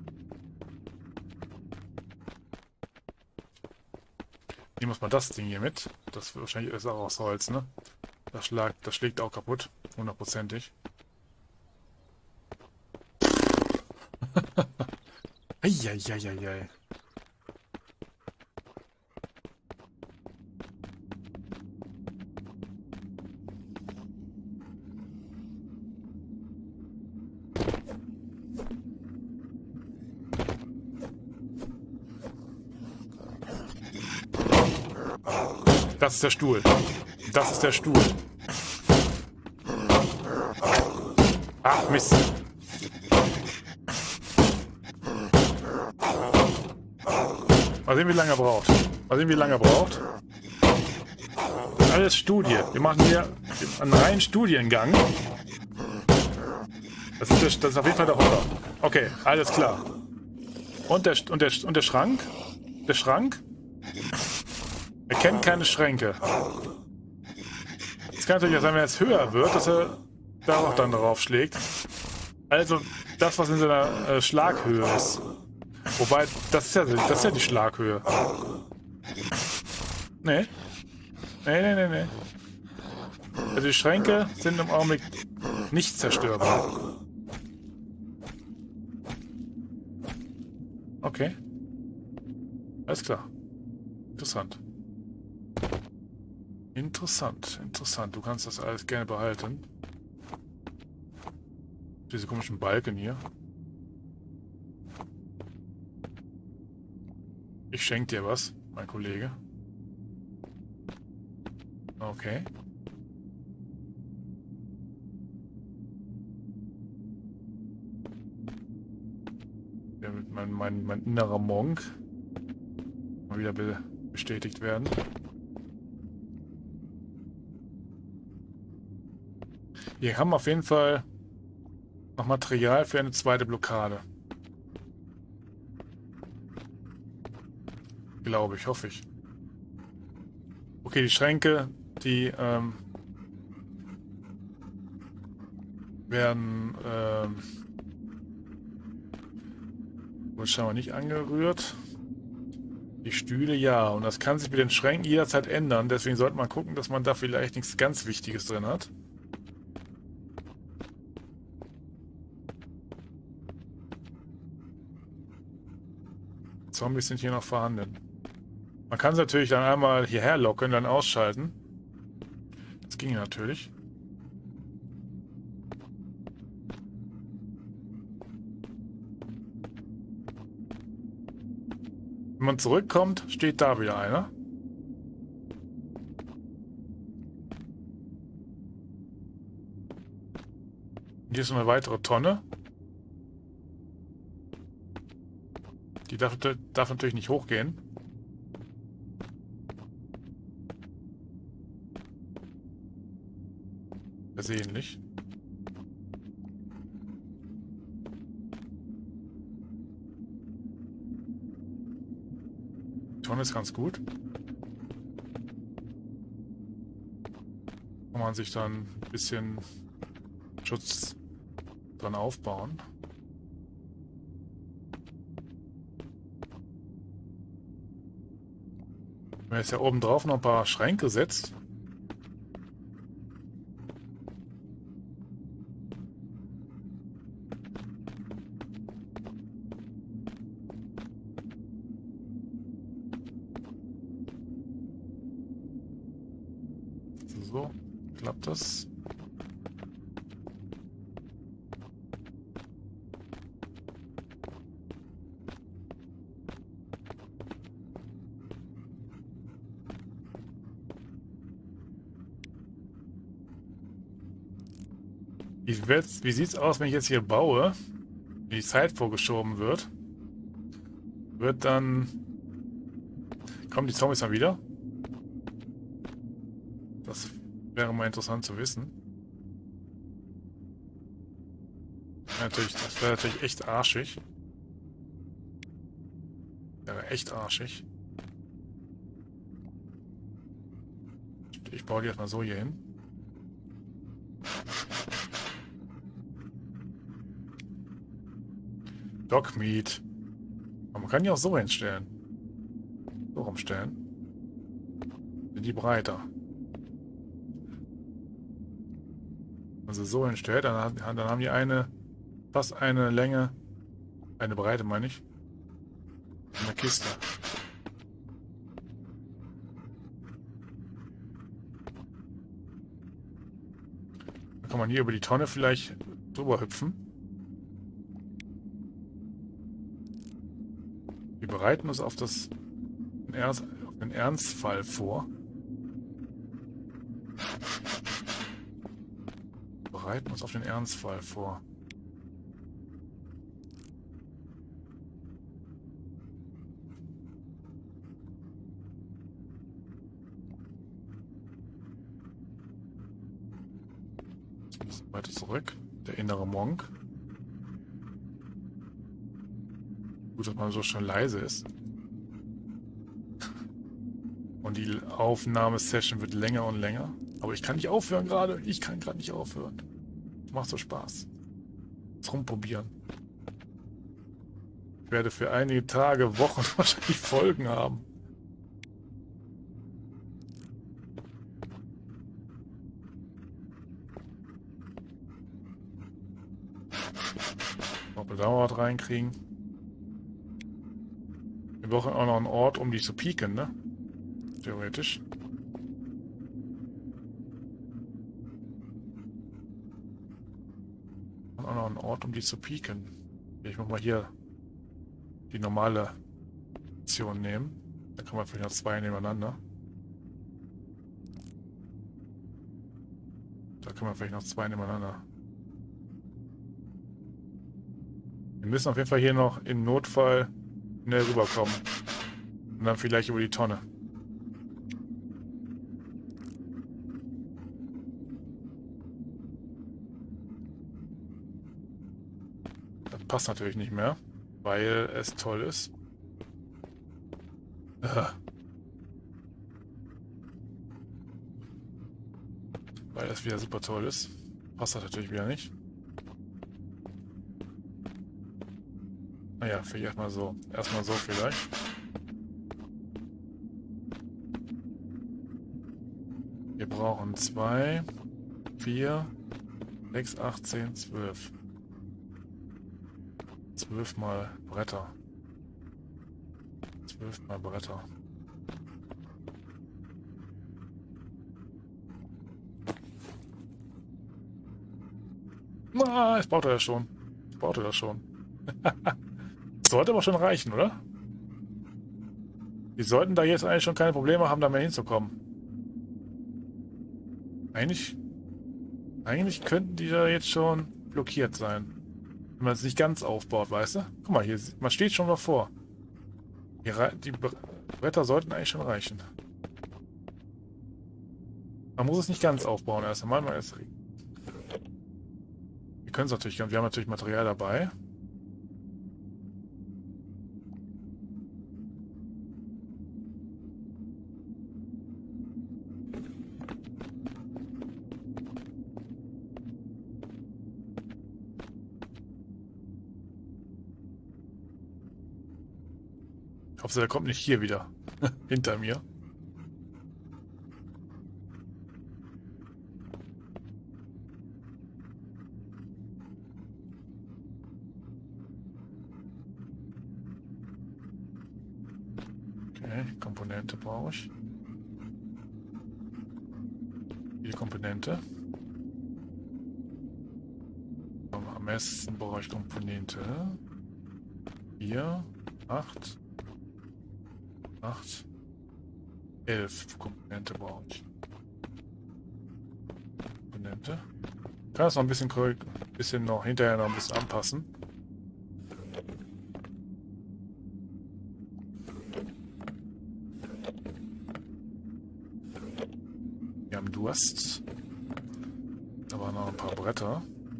Nehmen wir mal das Ding hier mit. Das wahrscheinlich ist auch aus Holz, ne? Das, schlag, das schlägt auch kaputt. Hundertprozentig. Eieieiei. Das ist der Stuhl. Das ist der Stuhl. Ach, Mist. Mal sehen, wie lange er braucht. Mal sehen, wie lange er braucht. Das ist alles Studie. Wir machen hier einen reinen Studiengang. Das ist, der, das ist auf jeden Fall der Hocker. Okay, alles klar. Und der, und der, und der Schrank? Der Schrank? Er kennt keine Schränke. Es kann natürlich auch sein, wenn er jetzt höher wird, dass er da auch dann drauf schlägt. Also das, was in seiner äh, Schlaghöhe ist. Wobei, das ist, ja, das ist ja die Schlaghöhe. Nee. Nee, nee, nee, nee. Also die Schränke sind im Augenblick nicht zerstörbar. Okay. Alles klar. Interessant. Interessant, interessant. Du kannst das alles gerne behalten. Diese komischen Balken hier. Ich schenke dir was, mein Kollege. Okay. Ja, mein, mein, mein innerer Monk. Mal wieder be bestätigt werden. Wir haben auf jeden Fall noch Material für eine zweite Blockade. Glaube ich, hoffe ich. Okay, die Schränke, die ähm, werden ähm, wohl scheinbar nicht angerührt. Die Stühle ja, und das kann sich mit den Schränken jederzeit ändern. Deswegen sollte man gucken, dass man da vielleicht nichts ganz Wichtiges drin hat. Zombies sind hier noch vorhanden. Man kann es natürlich dann einmal hierher locken, dann ausschalten. Das ging natürlich. Wenn man zurückkommt, steht da wieder einer. Hier ist noch eine weitere Tonne. Die darf, darf natürlich nicht hochgehen. Versehentlich. Die Tonne ist ganz gut. Kann man sich dann ein bisschen Schutz dran aufbauen. Wenn man jetzt ja oben drauf noch ein paar Schränke setzt. So, klappt das? Wie, wie sieht es aus, wenn ich jetzt hier baue? Wenn die Zeit vorgeschoben wird, wird dann... Kommen die Zombies dann wieder? Das wäre mal interessant zu wissen. Ja, natürlich, das wäre natürlich echt arschig. Wäre echt arschig. Ich baue die erstmal so hier hin. Dogmeat. Aber man kann die auch so hinstellen. So rumstellen. Sind die breiter. Wenn sie so hinstellt, dann, dann haben die eine fast eine Länge, eine Breite meine ich, in der Kiste. Dann kann man hier über die Tonne vielleicht drüber hüpfen. Wir bereiten uns auf, das, auf den Ernstfall vor. Wir bereiten uns auf den Ernstfall vor. Ein bisschen weiter zurück. Der innere Monk. Gut, dass man so schön leise ist. Und die Aufnahmesession wird länger und länger. Aber ich kann nicht aufhören gerade. Ich kann gerade nicht aufhören. Das macht so Spaß. Das Rumprobieren. Ich werde für einige Tage, Wochen wahrscheinlich Folgen haben. Ob wir da mal was reinkriegen. Wir brauchen auch noch einen Ort, um die zu pieken, ne? Theoretisch. Und auch noch einen Ort, um die zu pieken. Ich muss mal hier die normale Option nehmen. Da kann man vielleicht noch zwei nebeneinander. Da kann man vielleicht noch zwei nebeneinander. Wir müssen auf jeden Fall hier noch im Notfall schnell rüberkommen. Und dann vielleicht über die Tonne. Das passt natürlich nicht mehr, weil es toll ist. Äh. Weil es wieder super toll ist. Passt das natürlich wieder nicht. Naja, vielleicht erstmal so. Erstmal so vielleicht. Wir brauchen zwei, vier, sechs, acht, zehn, zwölf. Zwölf mal Bretter. Zwölf mal Bretter. Na, es baut er ja schon. Es baut er das schon. Sollte aber schon reichen, oder? Die sollten da jetzt eigentlich schon keine Probleme haben, da mehr hinzukommen. Eigentlich, eigentlich könnten die da jetzt schon blockiert sein. Wenn man es nicht ganz aufbaut, weißt du? Guck mal, hier, man steht schon davor. Die, die Bretter sollten eigentlich schon reichen. Man muss es nicht ganz aufbauen erst einmal. Wir können es natürlich, wir haben natürlich Material dabei. Hauptsache, der kommt nicht hier wieder hinter mir. Okay, Komponente brauche ich. Die Komponente. Am besten brauche ich Komponente. Hier, acht. acht. elf Komponente brauche ich. Komponente. Kann das noch ein bisschen, bisschen noch hinterher noch ein bisschen anpassen. Wir haben Durst. Aber noch ein paar Bretter.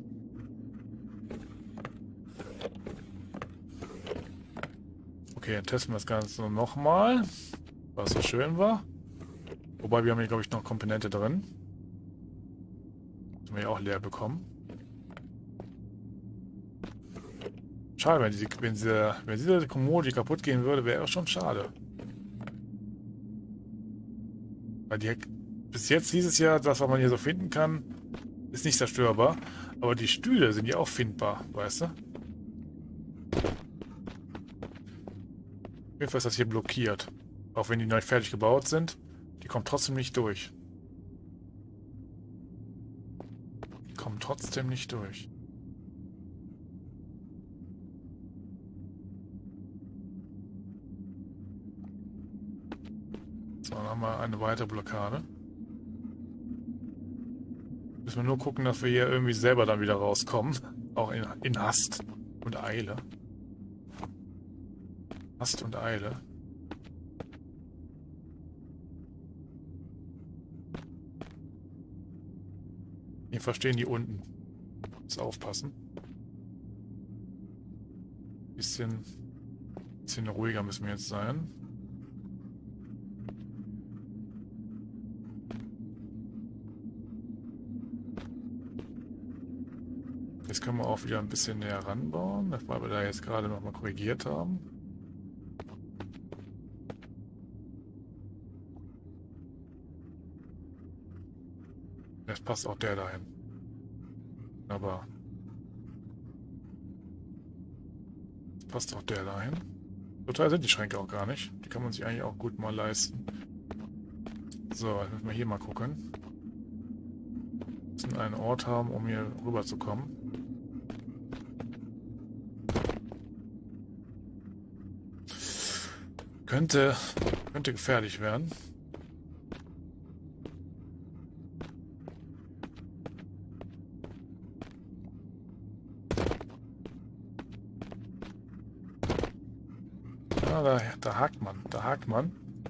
Okay, dann testen wir das Ganze nochmal, was so schön war. Wobei wir haben hier, glaube ich, noch Komponente drin. Das haben wir ja auch leer bekommen. Schade, wenn diese, wenn diese, wenn diese Kommode kaputt gehen würde, wäre auch schon schade. Weil die, bis jetzt hieß es ja, das, was man hier so finden kann, ist nicht zerstörbar. Aber die Stühle sind ja auch findbar, weißt du? Auf jeden Fall ist das hier blockiert. Auch wenn die neu fertig gebaut sind, die kommen trotzdem nicht durch. Die kommen trotzdem nicht durch. So, dann haben wir eine weitere Blockade. Müssen wir nur gucken, dass wir hier irgendwie selber dann wieder rauskommen. Auch in, in Hast und Eile. Hast und Eile. Hier verstehen die unten. Muss aufpassen. Bisschen, bisschen ruhiger müssen wir jetzt sein. Jetzt können wir auch wieder ein bisschen näher ranbauen, weil wir da jetzt gerade noch mal korrigiert haben. Jetzt passt auch der dahin. Aber jetzt passt auch der dahin. Total sind die Schränke auch gar nicht. Die kann man sich eigentlich auch gut mal leisten. So, jetzt müssen wir hier mal gucken. Wir müssen einen Ort haben, um hier rüber zu kommen. Könnte, könnte gefährlich werden. Ah, da, da hakt man, da hakt man.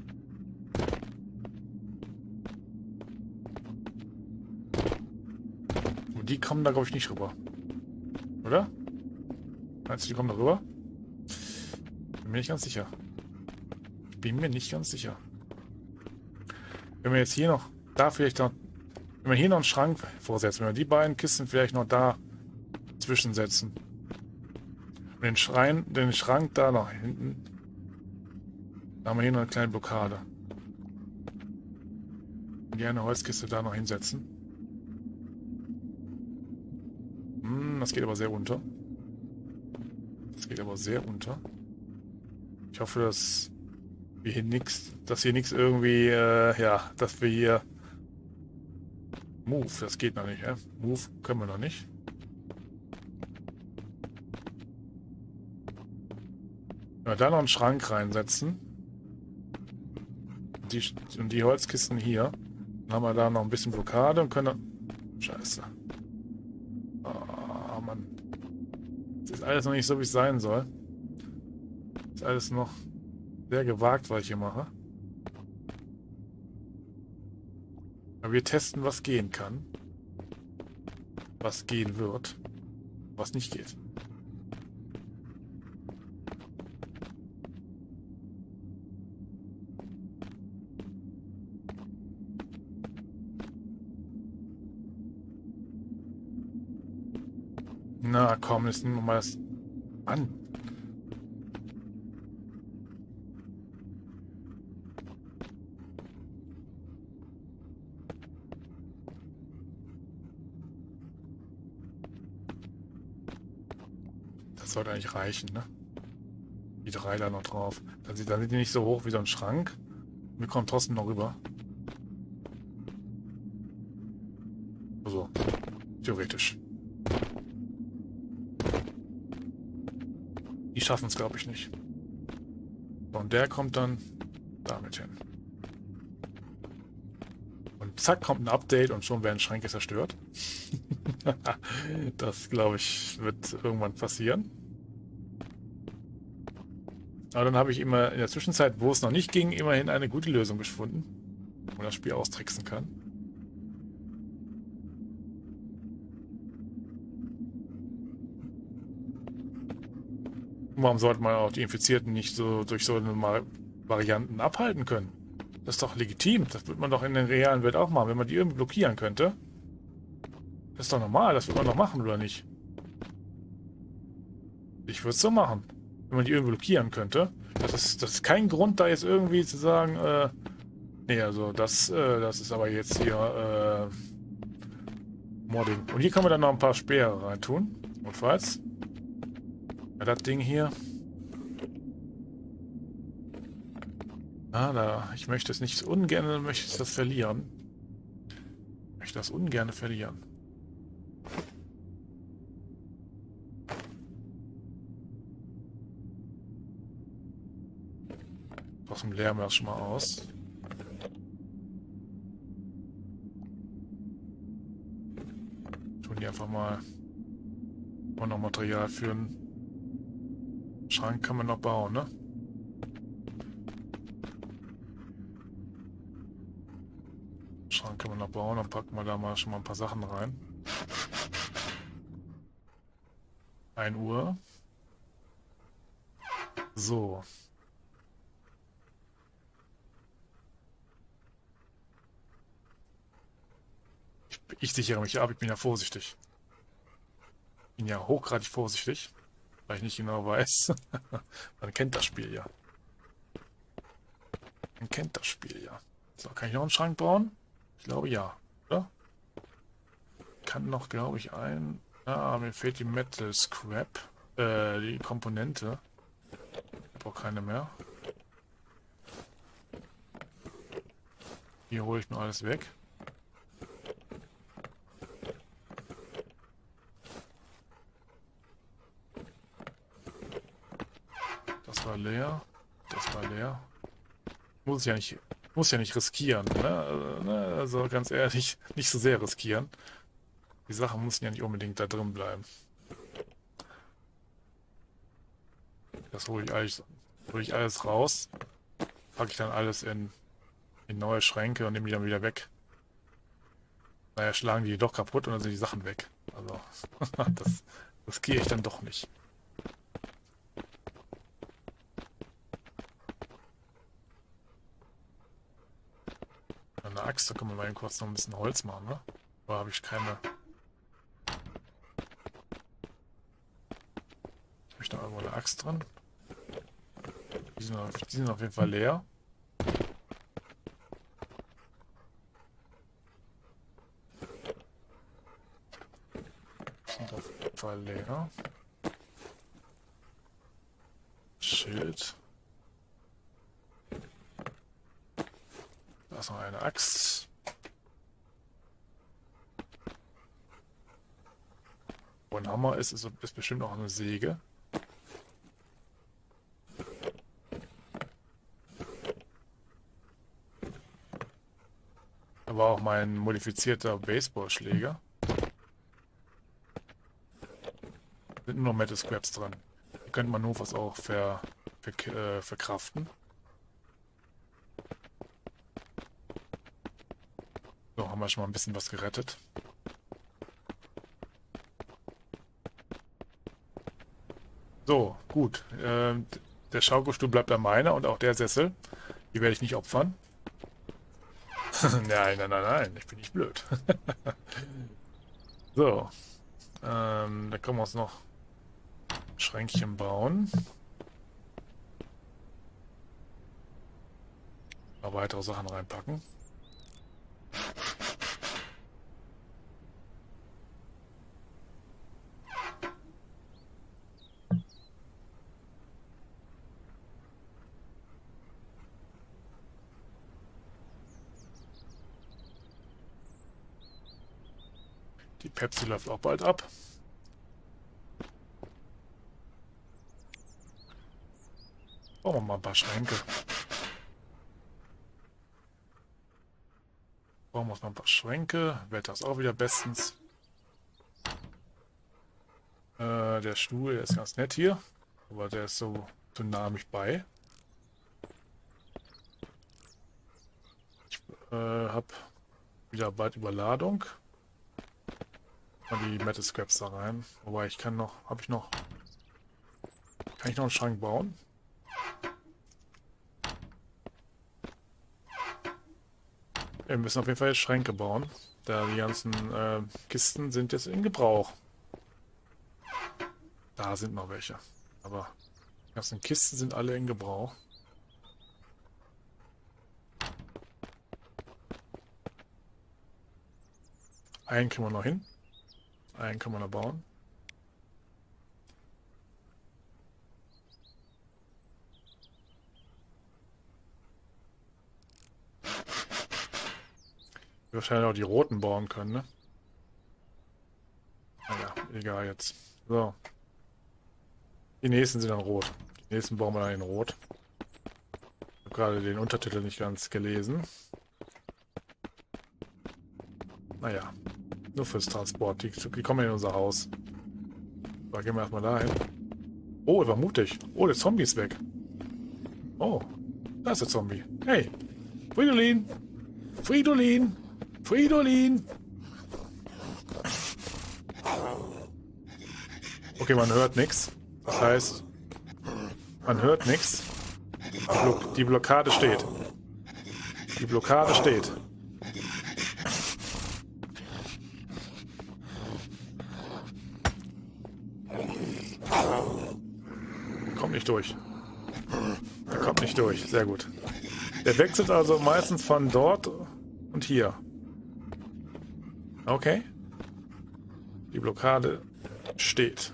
Und die kommen da, glaube ich, nicht rüber. Oder? Meinst du, die kommen da rüber? Bin mir nicht ganz sicher. Ich bin mir nicht ganz sicher. Wenn wir jetzt hier noch, da vielleicht noch, wenn wir hier noch einen Schrank vorsetzen, wenn wir die beiden Kisten vielleicht noch da zwischensetzen. Und den Schrein, den Schrank da noch hinten. Da haben wir hier noch eine kleine Blockade. Und die eine Holzkiste da noch hinsetzen. Hm, das geht aber sehr unter. Das geht aber sehr unter. Ich hoffe, dass wir hier nichts, dass hier nichts irgendwie, äh, ja, dass wir hier Move, das geht noch nicht, ja? Move können wir noch nicht. Wenn wir da noch einen Schrank reinsetzen, die, und die Holzkisten hier, dann haben wir da noch ein bisschen Blockade und können dann... Scheiße. Ah, alles noch nicht so, wie es sein soll. Ist alles noch sehr gewagt, was ich hier mache. Aber wir testen, was gehen kann. Was gehen wird. Was nicht geht. Na komm, jetzt nehmen wir mal das an. Das sollte eigentlich reichen, ne? Die drei da noch drauf. Dann sind, dann sind die nicht so hoch wie so ein Schrank. Wir kommen trotzdem noch rüber. Also, theoretisch. Die schaffen es, glaube ich, nicht. Und der kommt dann damit hin. Und zack, kommt ein Update und schon werden Schränke zerstört. Das, glaube ich, wird irgendwann passieren. Aber dann habe ich immer in der Zwischenzeit, wo es noch nicht ging, immerhin eine gute Lösung gefunden, wo man das Spiel austricksen kann. Warum sollte man auch die Infizierten nicht so durch so eine Varianten abhalten können? Das ist doch legitim. Das würde man doch in der realen Welt auch machen, wenn man die irgendwie blockieren könnte. Das ist doch normal, das würde man doch machen, oder nicht? Ich würde es so machen. Wenn man die irgendwie blockieren könnte. Das ist, das ist kein Grund, da jetzt irgendwie zu sagen, äh, nee, also das, äh, das ist aber jetzt hier, äh, Modding. Und hier kann man dann noch ein paar Speere reintun. Notfalls. Ja, das Ding hier. Ah, da, ich möchte es nicht ungern, möchte ich das verlieren. Ich möchte das ungern verlieren. Trotzdem leeren wir das schon mal aus. Tun die einfach mal auch noch Material für einen Schrank kann man noch bauen, ne? Schrank kann man noch bauen, dann packen wir da mal schon mal ein paar Sachen rein. ein Uhr. So. Ich, ich sichere mich ab, ich bin ja vorsichtig. Ich bin ja hochgradig vorsichtig, weil ich nicht genau weiß. Man kennt das Spiel ja. Man kennt das Spiel ja. So, kann ich noch einen Schrank bauen? Ich glaube ja, oder? Kann noch, glaube ich, ein... Ah, mir fehlt die Metal Scrap. Äh, die Komponente. Ich brauche keine mehr. Hier hole ich nur alles weg. Das war leer. Das war leer. Muss ich ja nicht, muss ja nicht riskieren, ne? Also ganz ehrlich, nicht so sehr riskieren. Die Sachen müssen ja nicht unbedingt da drin bleiben. Das hole ich alles, hole ich alles raus. Packe ich dann alles in, in neue Schränke und nehme die dann wieder weg. Naja, schlagen die doch kaputt und dann sind die Sachen weg. Also, das riskiere ich dann doch nicht. Eine Axt, da können wir mal eben kurz noch ein bisschen Holz machen, ne? Aber habe ich keine... Habe ich noch irgendwo eine Axt drin? Die sind, auf, die sind auf jeden Fall leer. Die sind auf jeden Fall leer. Schild. Da ist noch eine Axt. Wo ein Hammer ist, ist, ist bestimmt auch eine Säge. Aber auch mein modifizierter Baseballschläger. Sind nur noch Metal Scraps dran. Die könnte man nur was auch ver, ver, äh, verkraften. So, haben wir schon mal ein bisschen was gerettet. So, gut. Ähm, der Schaukelstuhl bleibt bei meiner und auch der Sessel. Die werde ich nicht opfern. Nein, nein, nein, nein. Ich bin nicht blöd. So. Ähm, da können wir uns noch Schränkchen bauen. Mal weitere Sachen reinpacken. Die Pepsi läuft auch bald ab. Brauchen wir mal ein paar Schränke. Brauchen wir mal ein paar Schränke. Wetter ist auch wieder bestens. Äh, der Stuhl, der ist ganz nett hier. Aber der ist so, so nah mich bei. Ich äh, habe wieder bald Überladung. Mal die Metal Scraps da rein. Wobei ich kann noch, habe ich noch, kann ich noch einen Schrank bauen? Wir müssen auf jeden Fall jetzt Schränke bauen. Da die ganzen äh, Kisten sind jetzt in Gebrauch. Da sind noch welche. Aber die ganzen Kisten sind alle in Gebrauch. Einen können wir noch hin. Einen können wir noch bauen. Wir wahrscheinlich auch die roten bauen können, ne? Naja, egal jetzt. So. Die nächsten sind dann rot. Die nächsten bauen wir dann in rot. Ich habe gerade den Untertitel nicht ganz gelesen. Naja, nur fürs Transport. Die, die kommen in unser Haus. So, gehen wir erstmal dahin. Oh, er war mutig. Oh, der Zombie ist weg. Oh, da ist der Zombie. Hey, Fridolin! Fridolin! Fridolin! Okay, man hört nichts. Das heißt, man hört nichts. Die Blockade steht. Die Blockade steht. Kommt nicht durch. Er kommt nicht durch. Sehr gut. Der wechselt also meistens von dort und hier. Okay. Die Blockade steht.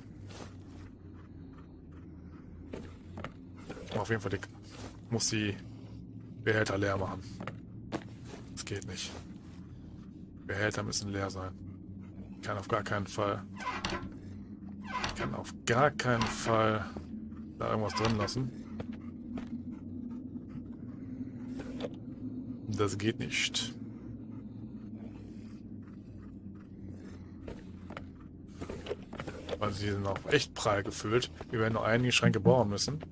Auf jeden Fall die, muss die Behälter leer machen. Das geht nicht. Behälter müssen leer sein. Kann auf gar keinen Fall. Kann auf gar keinen Fall da irgendwas drin lassen. Das geht nicht. Also die sind auch echt prall gefüllt. Wir werden noch einige Schränke bauen müssen.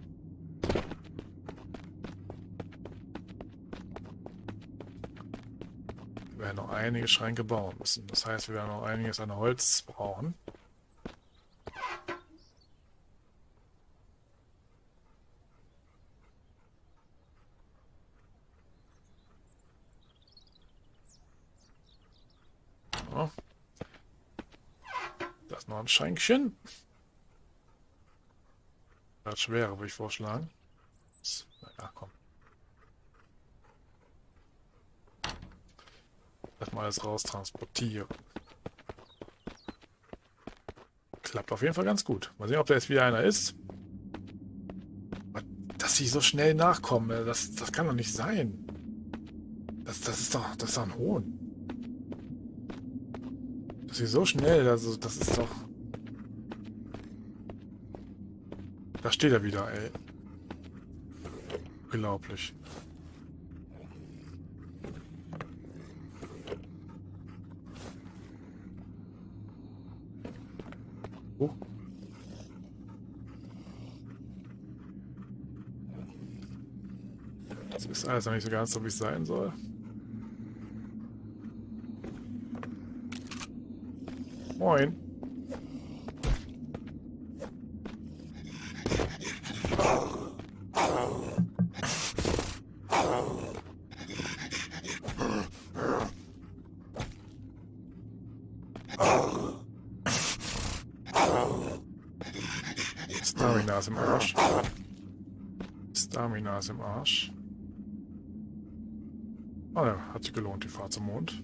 Wir werden noch einige Schränke bauen müssen. Das heißt, wir werden noch einiges an Holz brauchen. So. Das ist noch ein Schränkchen. Das schwerer, würde ich vorschlagen. Ja, komm. Lass mal alles raus transportieren. Klappt auf jeden Fall ganz gut. Mal sehen, ob da jetzt wieder einer ist. Dass sie so schnell nachkommen, das, das kann doch nicht sein. Das, das ist doch, das ist doch ein Hohn. Dass sie so schnell, also das ist doch... Da steht er wieder, ey. Unglaublich. Oh. alles noch nicht so ganz so, wie es sein soll. Moin. Stamina ist im Arsch. Stamina ist im Arsch. Ah ja, hat sich gelohnt, die Fahrt zum Mond.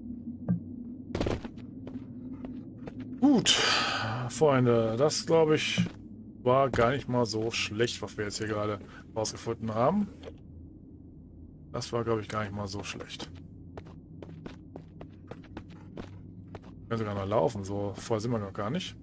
Gut, Freunde, das glaube ich war gar nicht mal so schlecht, was wir jetzt hier gerade rausgefunden haben. Das war, glaube ich, gar nicht mal so schlecht. Wir können sogar noch laufen, so voll sind wir noch gar nicht.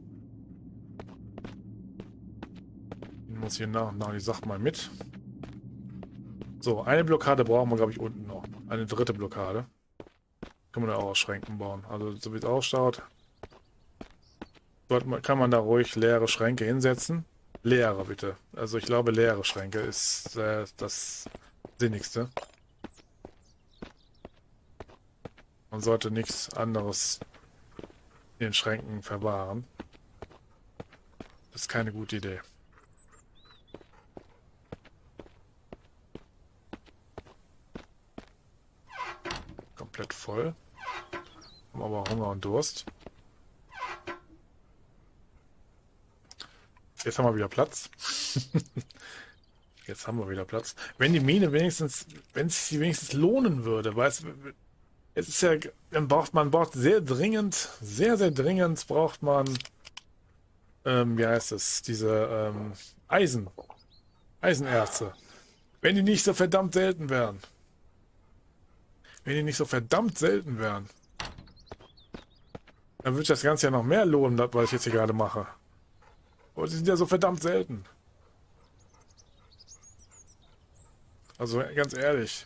Ich muss hier nach und nach die Sache mal mit. So, eine Blockade brauchen wir, glaube ich, unten noch. Eine dritte Blockade. Können wir da auch aus Schränken bauen. Also, so wie es ausschaut, kann man da ruhig leere Schränke hinsetzen. Leere, bitte. Also, ich glaube, leere Schränke ist äh, das Sinnigste. Man sollte nichts anderes in den Schränken verwahren. Das ist keine gute Idee. Komplett voll. Haben aber Hunger und Durst. Jetzt haben wir wieder Platz. Jetzt haben wir wieder Platz. Wenn die Mine wenigstens, wenn es sich wenigstens lohnen würde, weil es, es ist ja, man braucht, man braucht sehr dringend, sehr, sehr dringend braucht man, ähm, wie heißt es, diese ähm, Eisen, Eisenerze. Wenn die nicht so verdammt selten wären. Wenn die nicht so verdammt selten wären, dann würde das Ganze ja noch mehr lohnen, was ich jetzt hier gerade mache. Aber sie sind ja so verdammt selten. Also ganz ehrlich.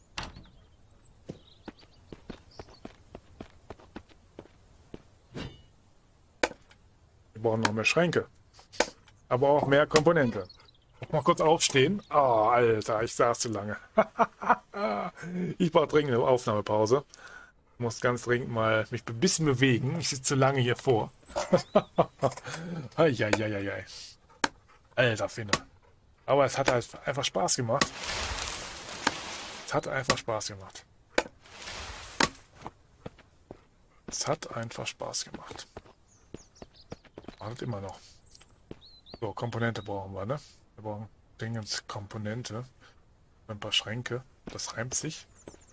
Wir brauchen noch mehr Schränke. Aber auch mehr Komponente. Mal kurz aufstehen. Oh, Alter, ich saß zu lange. Ich brauche dringend eine Aufnahmepause. Ich muss ganz dringend mal mich ein bisschen bewegen. Ich sitze zu lange hier vor. Eieieiei. Alter Finne. Aber es hat halt einfach Spaß gemacht. Es hat einfach Spaß gemacht. Es hat einfach Spaß gemacht. Macht immer noch. So, Komponente brauchen wir, ne? Wir brauchen dringend Komponente. Ein paar Schränke. Das reimt sich.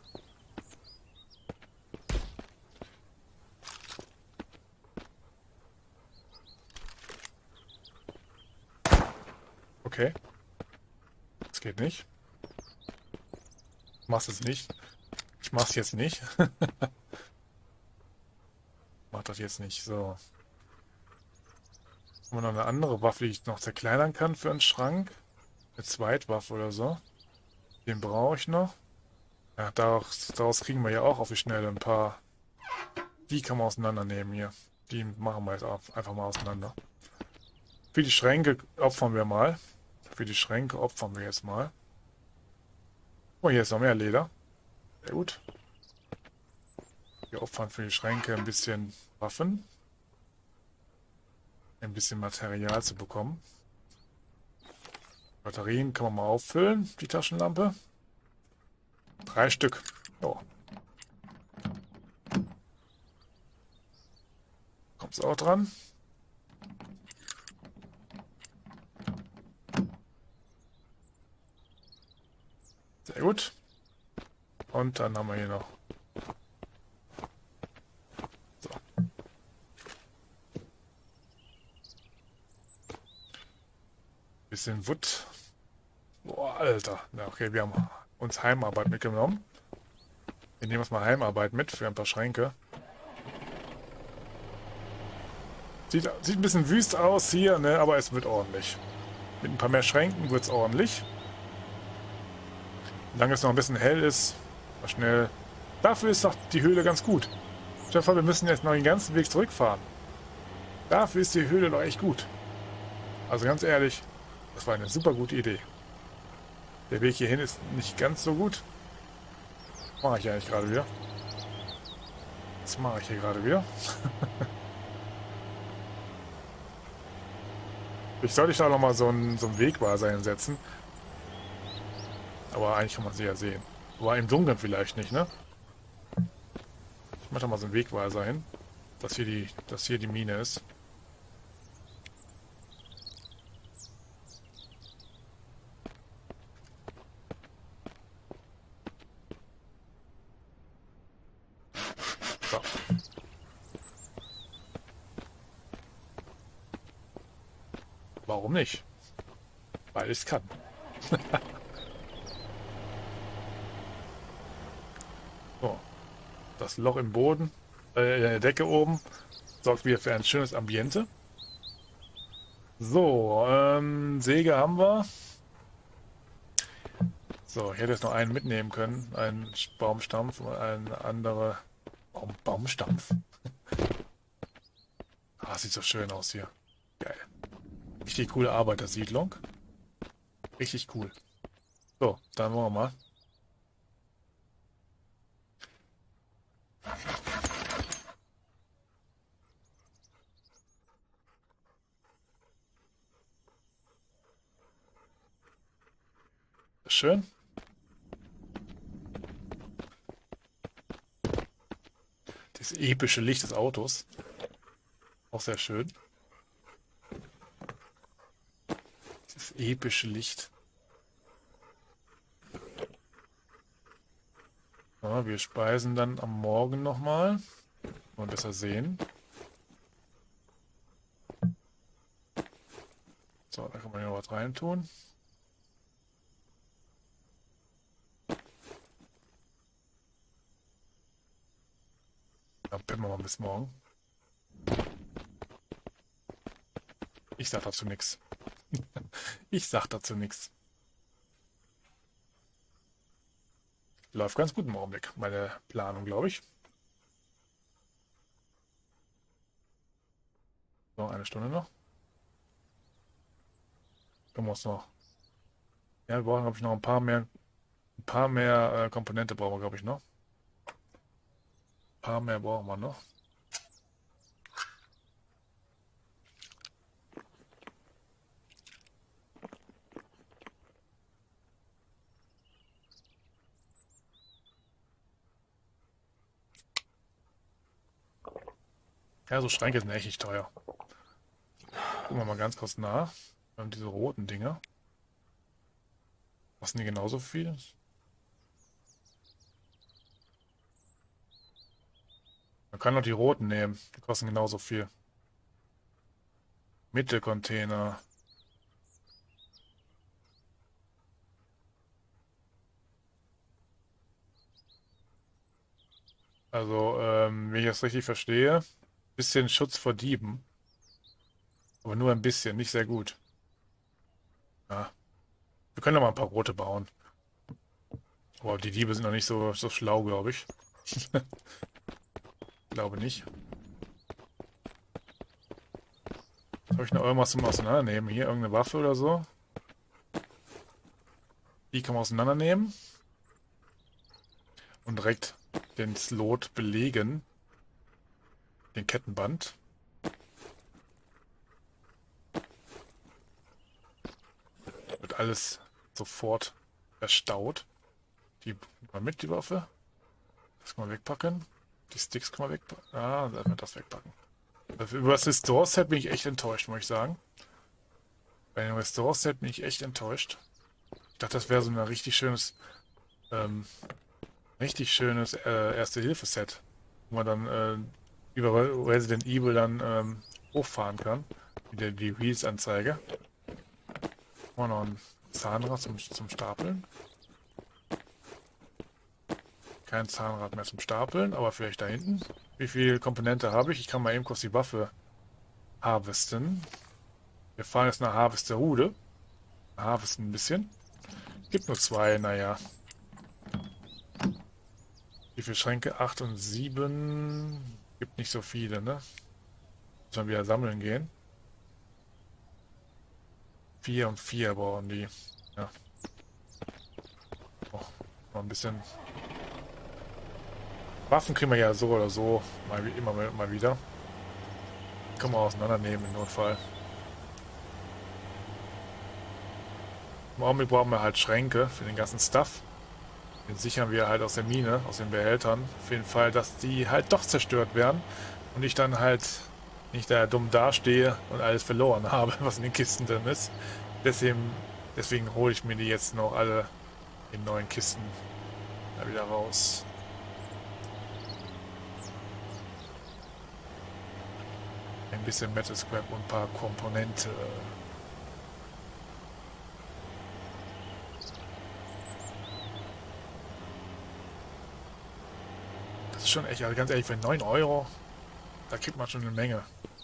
Okay. Das geht nicht. Ich mach's jetzt nicht. Ich mach's jetzt nicht. Mach das jetzt nicht. So. Haben wir noch eine andere Waffe, die ich noch zerkleinern kann für einen Schrank? Eine Zweitwaffe oder so. Den brauche ich noch. Ja, daraus, daraus kriegen wir ja auch auf die Schnelle ein paar. Die kann man auseinandernehmen hier. Die machen wir jetzt auch einfach mal auseinander. Für die Schränke opfern wir mal. Für die Schränke opfern wir jetzt mal. Oh, hier ist noch mehr Leder. Sehr gut. Wir opfern für die Schränke ein bisschen Waffen. Ein bisschen Material zu bekommen. Batterien kann man mal auffüllen, die Taschenlampe. Drei Stück. Oh. Kommt es auch dran? Sehr gut. Und dann haben wir hier noch. So. Bisschen Wood. Boah, Alter. Na, okay, wir haben uns Heimarbeit mitgenommen. Wir nehmen uns mal Heimarbeit mit für ein paar Schränke. Sieht, sieht ein bisschen wüst aus hier, ne? Aber es wird ordentlich. Mit ein paar mehr Schränken wird es ordentlich. Solange es noch ein bisschen hell ist, mal schnell. Dafür ist doch die Höhle ganz gut. Stefan, wir müssen jetzt noch den ganzen Weg zurückfahren. Dafür ist die Höhle doch echt gut. Also ganz ehrlich, das war eine super gute Idee. Der Weg hierhin ist nicht ganz so gut. Was mache ich eigentlich gerade wieder? Was mache ich hier gerade wieder? Ich sollte da noch mal so einen, so einen Wegweiser hinsetzen. Aber eigentlich kann man sie ja sehen. Aber im Dunkeln vielleicht nicht, ne? Ich mache da mal so einen Wegweiser hin, dass hier die, dass hier die Mine ist. So. Warum nicht? Weil ich es kann. So. Das Loch im Boden, äh, in der Decke oben, sorgt wieder für ein schönes Ambiente. So, ähm, Säge haben wir. So, ich hätte jetzt noch einen mitnehmen können. Einen Baumstampf und einen andere Baum, Baumstampf. Ah, sieht so schön aus hier. Geil. Richtig coole Arbeitersiedlung. Richtig cool. So, dann wollen wir mal. Schön. Das epische Licht des Autos. Auch sehr schön. Das epische Licht. Ja, wir speisen dann am Morgen nochmal. Mal besser sehen. So, da kann man ja was reintun. Dann pennen wir mal bis morgen. Ich sag dazu nichts. Ich sag dazu nichts. Läuft ganz gut im Augenblick, meine Planung, glaube ich. So, eine Stunde noch. Können wir uns noch. Ja, wir brauchen, glaube ich, noch ein paar mehr. Ein paar mehr äh, Komponente brauchen wir, glaube ich, noch. Ein paar mehr brauchen wir noch. Ja, so Schränke sind echt nicht teuer. Gucken wir mal ganz kurz nach. Wir haben diese roten Dinger. Kosten die genauso viel? Man kann doch die roten nehmen. Die kosten genauso viel. Mittelcontainer. Also, ähm, wenn ich das richtig verstehe, bisschen Schutz vor Dieben. Aber nur ein bisschen, nicht sehr gut. Ja, wir können doch mal ein paar rote bauen. Aber die Diebe sind noch nicht so, so schlau, glaube ich. Glaube nicht. Soll ich noch irgendwas zum Auseinandernehmen? Hier irgendeine Waffe oder so? Die kann man auseinandernehmen. Und direkt den Slot belegen. Den Kettenband. Wird alles sofort verstaut. Die mal mit, die Waffe. Das kann man wegpacken. Die Sticks kann man wegpacken. Ah, da wird das wegpacken. Also über das Restore-Set bin ich echt enttäuscht, muss ich sagen. Bei dem Restore-Set bin ich echt enttäuscht. Ich dachte, das wäre so ein richtig schönes, ähm, richtig schönes äh, Erste-Hilfe-Set, wo man dann äh, über Resident Evil dann ähm, hochfahren kann. Wieder die Wheels-Anzeige. Oh, noch ein Zahnrad zum, zum Stapeln. Kein Zahnrad mehr zum Stapeln, aber vielleicht da hinten. Wie viel Komponente habe ich? Ich kann mal eben kurz die Waffe harvesten. Wir fahren jetzt nach Harvesterhude. Harvesten ein bisschen. Gibt nur zwei, naja. Wie viele Schränke? Acht und sieben. Gibt nicht so viele, ne? Muss man wieder sammeln gehen. Vier und vier brauchen die. Ja. erstmal ein bisschen... Waffen kriegen wir ja so oder so mal, wie immer mal wieder. Können wir auseinandernehmen im Notfall. Im Augenblick brauchen wir halt Schränke für den ganzen Stuff. Den sichern wir halt aus der Mine, aus den Behältern. Für den Fall, dass die halt doch zerstört werden. Und ich dann halt nicht da dumm dastehe und alles verloren habe, was in den Kisten drin ist. Deswegen, deswegen hole ich mir die jetzt noch alle in neuen Kisten da wieder raus. Ein bisschen Metal Scrap und ein paar Komponente. Das ist schon echt, also ganz ehrlich, für neun Euro, da kriegt man schon eine Menge.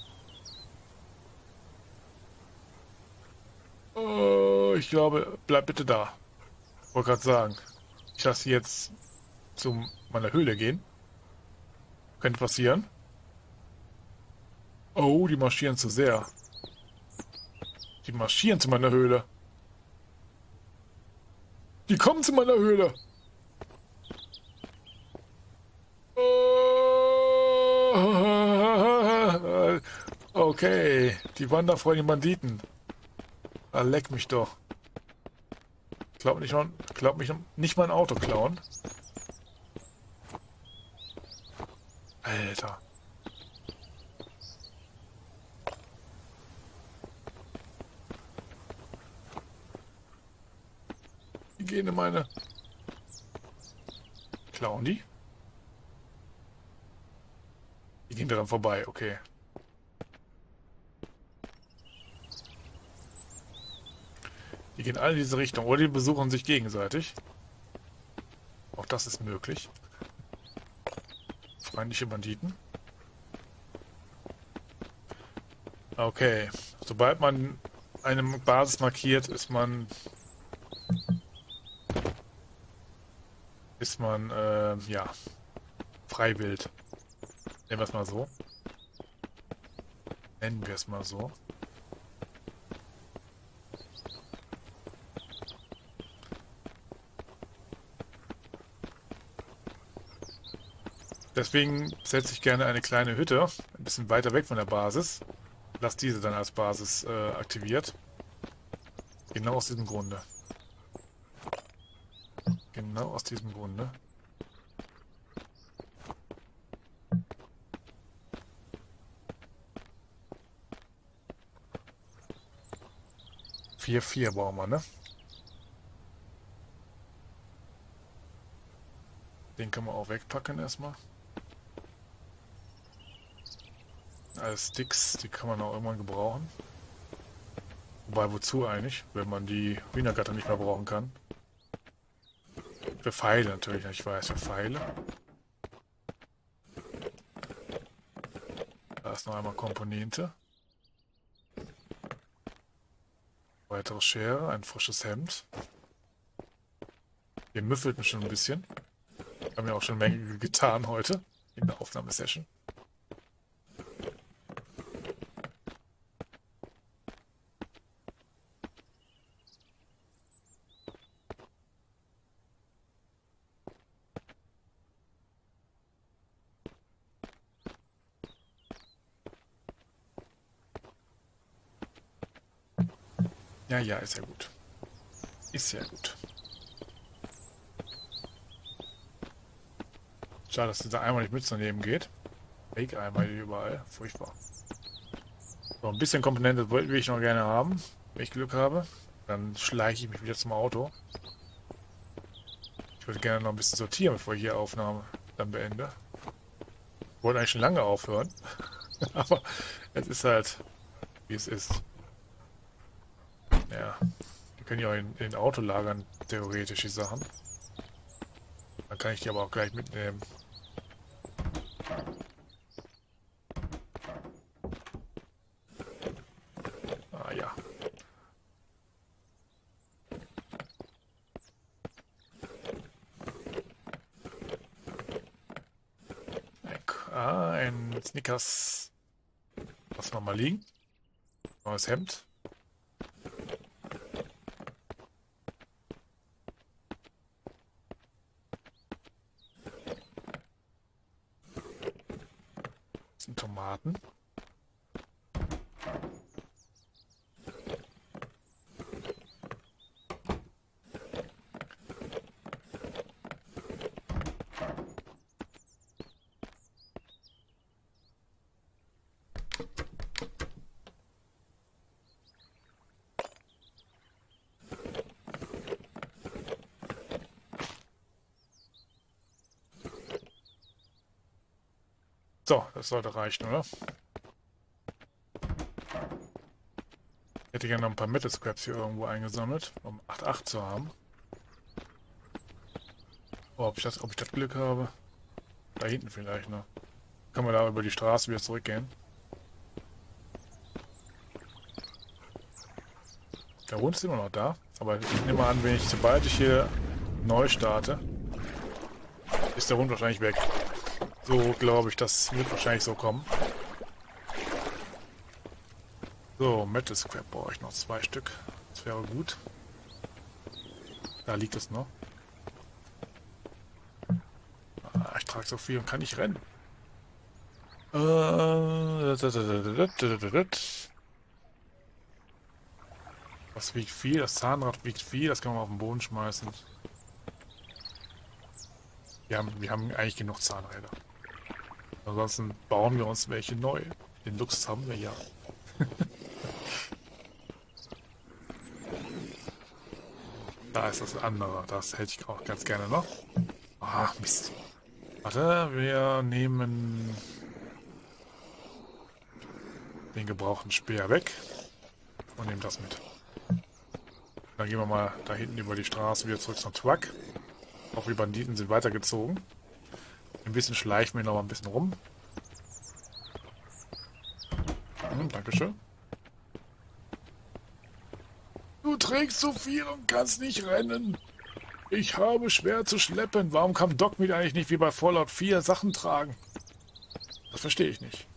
Oh, ich glaube, bleib bitte da. Wollte gerade sagen, ich lasse sie jetzt zu meiner Höhle gehen. Könnte passieren. Oh, die marschieren zu sehr. Die marschieren zu meiner Höhle. Die kommen zu meiner Höhle. Okay, die wanderfreundlichen Banditen. Ah, leck mich doch. Glaub nicht, glaub mich nicht mein Auto klauen. Alter. Die gehen in meine... Klauen die? Die gehen daran vorbei, okay. Die gehen alle in diese Richtung. Oder die besuchen sich gegenseitig. Auch das ist möglich. Feindliche Banditen. Okay. Sobald man eine Basis markiert, ist man... Ist man, äh, ja... Freiwild. Nennen wir es mal so. Nennen wir es mal so. Deswegen setze ich gerne eine kleine Hütte, ein bisschen weiter weg von der Basis. Lass diese dann als Basis äh, aktiviert. Genau aus diesem Grunde. Genau aus diesem Grunde. vier vier brauchen wir, ne? Den können wir auch wegpacken erstmal. Als Sticks, die kann man auch irgendwann gebrauchen. Wobei, wozu eigentlich, wenn man die Wienergatter nicht mehr brauchen kann. Für Pfeile natürlich, ich weiß, für Pfeile. Da ist noch einmal Komponente. Weitere Schere, ein frisches Hemd. Wir müffelten schon ein bisschen. Haben ja auch schon eine Menge getan heute in der Aufnahmesession. Ja, ja, ist ja gut. Ist ja gut. Schade, dass dieser Eimer nicht mitzunehmen geht. Fake-Eimer hier überall. Furchtbar. So, ein bisschen Komponente will ich noch gerne haben, wenn ich Glück habe. Dann schleiche ich mich wieder zum Auto. Ich würde gerne noch ein bisschen sortieren, bevor ich hier Aufnahme dann beende. Ich wollte eigentlich schon lange aufhören. Aber es ist halt, wie es ist. Ja, wir können ja auch in, in Auto lagern, theoretisch die Sachen. Dann kann ich die aber auch gleich mitnehmen. Ah ja. Ein, ah, ein Snickers. Lassen wir mal liegen. Neues Hemd. Tomaten. So, das sollte reichen, oder? Ich hätte gerne noch ein paar Metal Scraps hier irgendwo eingesammelt, um acht Komma acht zu haben. Oh, ob ich das, ob ich das Glück habe? Da hinten vielleicht noch. Können wir da über die Straße wieder zurückgehen? Der Hund ist immer noch da, aber ich nehme an, wenn ich, sobald ich hier neu starte, ist der Hund wahrscheinlich weg. So glaube ich, das wird wahrscheinlich so kommen. So, Metal Scrap brauche ich noch zwei Stück. Das wäre gut. Da liegt es noch. Ah, ich trage so viel und kann nicht rennen. Äh, Das wiegt viel, das Zahnrad wiegt viel, das kann man auf den Boden schmeißen. Wir haben, wir haben eigentlich genug Zahnräder. Ansonsten bauen wir uns welche neu. Den Luxus haben wir ja. Da ist das andere. Das hätte ich auch ganz gerne noch. Ah, Mist. Warte, wir nehmen den gebrauchten Speer weg und nehmen das mit. Dann gehen wir mal da hinten über die Straße wieder zurück zum Truck. Auch die Banditen sind weitergezogen. Ein bisschen schleichen wir noch mal ein bisschen rum. Hm, Dankeschön. Du trägst so viel und kannst nicht rennen. Ich habe schwer zu schleppen. Warum kann Doc mir eigentlich nicht wie bei Fallout vier Sachen tragen? Das verstehe ich nicht.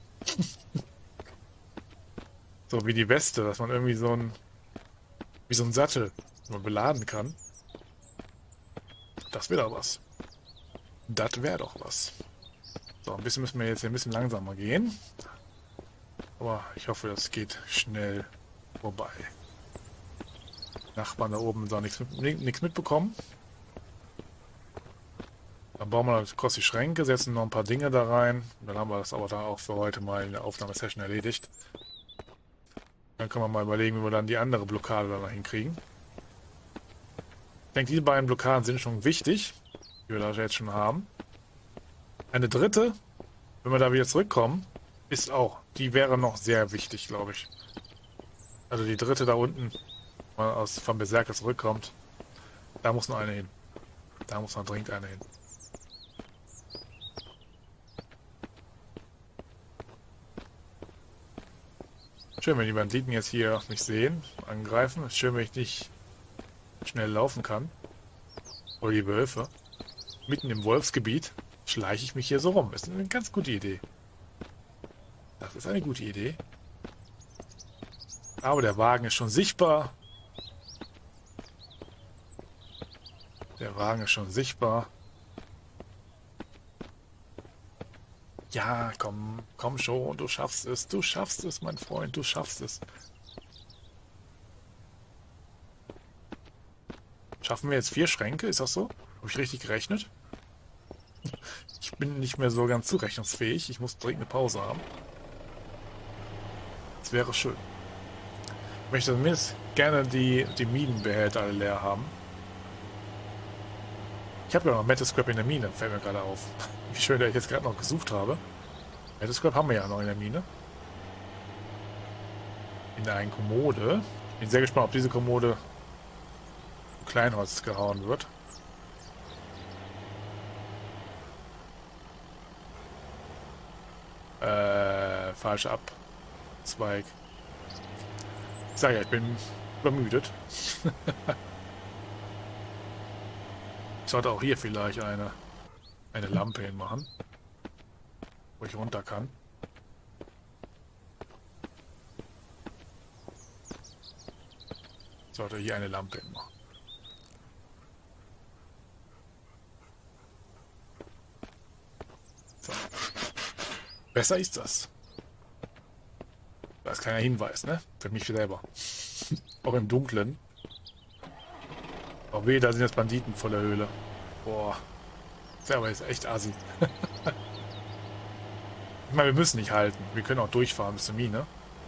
So wie die Weste, dass man irgendwie so ein wie so ein Sattel den man beladen kann. Das wäre doch was. Das wäre doch was. So, ein bisschen müssen wir jetzt ein bisschen langsamer gehen. Aber ich hoffe, das geht schnell vorbei. Nachbarn da oben sollen nichts mit, nichts mitbekommen. Dann bauen wir kurz die Schränke, setzen noch ein paar Dinge da rein. Dann haben wir das aber da auch für heute mal in der Aufnahmesession erledigt. Dann können wir mal überlegen, wie wir dann die andere Blockade da noch hinkriegen. Ich denke, diese beiden Blockaden sind schon wichtig, die wir da jetzt schon haben. Eine dritte, wenn wir da wieder zurückkommen, ist auch, die wäre noch sehr wichtig, glaube ich. Also die dritte da unten, wenn man aus, vom Berserker zurückkommt, da muss noch eine hin. Da muss noch dringend eine hin. Schön, wenn die Banditen jetzt hier mich sehen, angreifen. Ist schön, wenn ich nicht schnell laufen kann. Oder die Wölfe. Mitten im Wolfsgebiet schleiche ich mich hier so rum. Ist eine ganz gute Idee. Das ist eine gute Idee. Aber der Wagen ist schon sichtbar. Der Wagen ist schon sichtbar. Ja, komm, komm schon, du schaffst es, du schaffst es, mein Freund, du schaffst es. Schaffen wir jetzt vier Schränke, ist das so? Habe ich richtig gerechnet? Ich bin nicht mehr so ganz zurechnungsfähig, ich muss dringend eine Pause haben. Das wäre schön. Ich möchte zumindest gerne die, die Minenbehälter alle leer haben. Ich habe ja noch Metal Scrap in der Mine, fällt mir gerade auf. Wie schön, dass ich jetzt gerade noch gesucht habe. Metal Scrap haben wir ja noch in der Mine. In der einen Kommode. Ich bin sehr gespannt, ob diese Kommode Kleinholz gehauen wird. Äh, falscher Abzweig. Ich sage ja, ich bin übermüdet. Ich sollte auch hier vielleicht eine, eine Lampe hinmachen, wo ich runter kann. Ich sollte hier eine Lampe hinmachen. So. Besser ist das. Das ist keiner Hinweis, ne? Für mich selber. Auch im Dunkeln. Oh weh, da sind jetzt Banditen vor der Höhle. Boah. Das ist aber jetzt echt assi. Ich meine, wir müssen nicht halten. Wir können auch durchfahren bis zur Mine.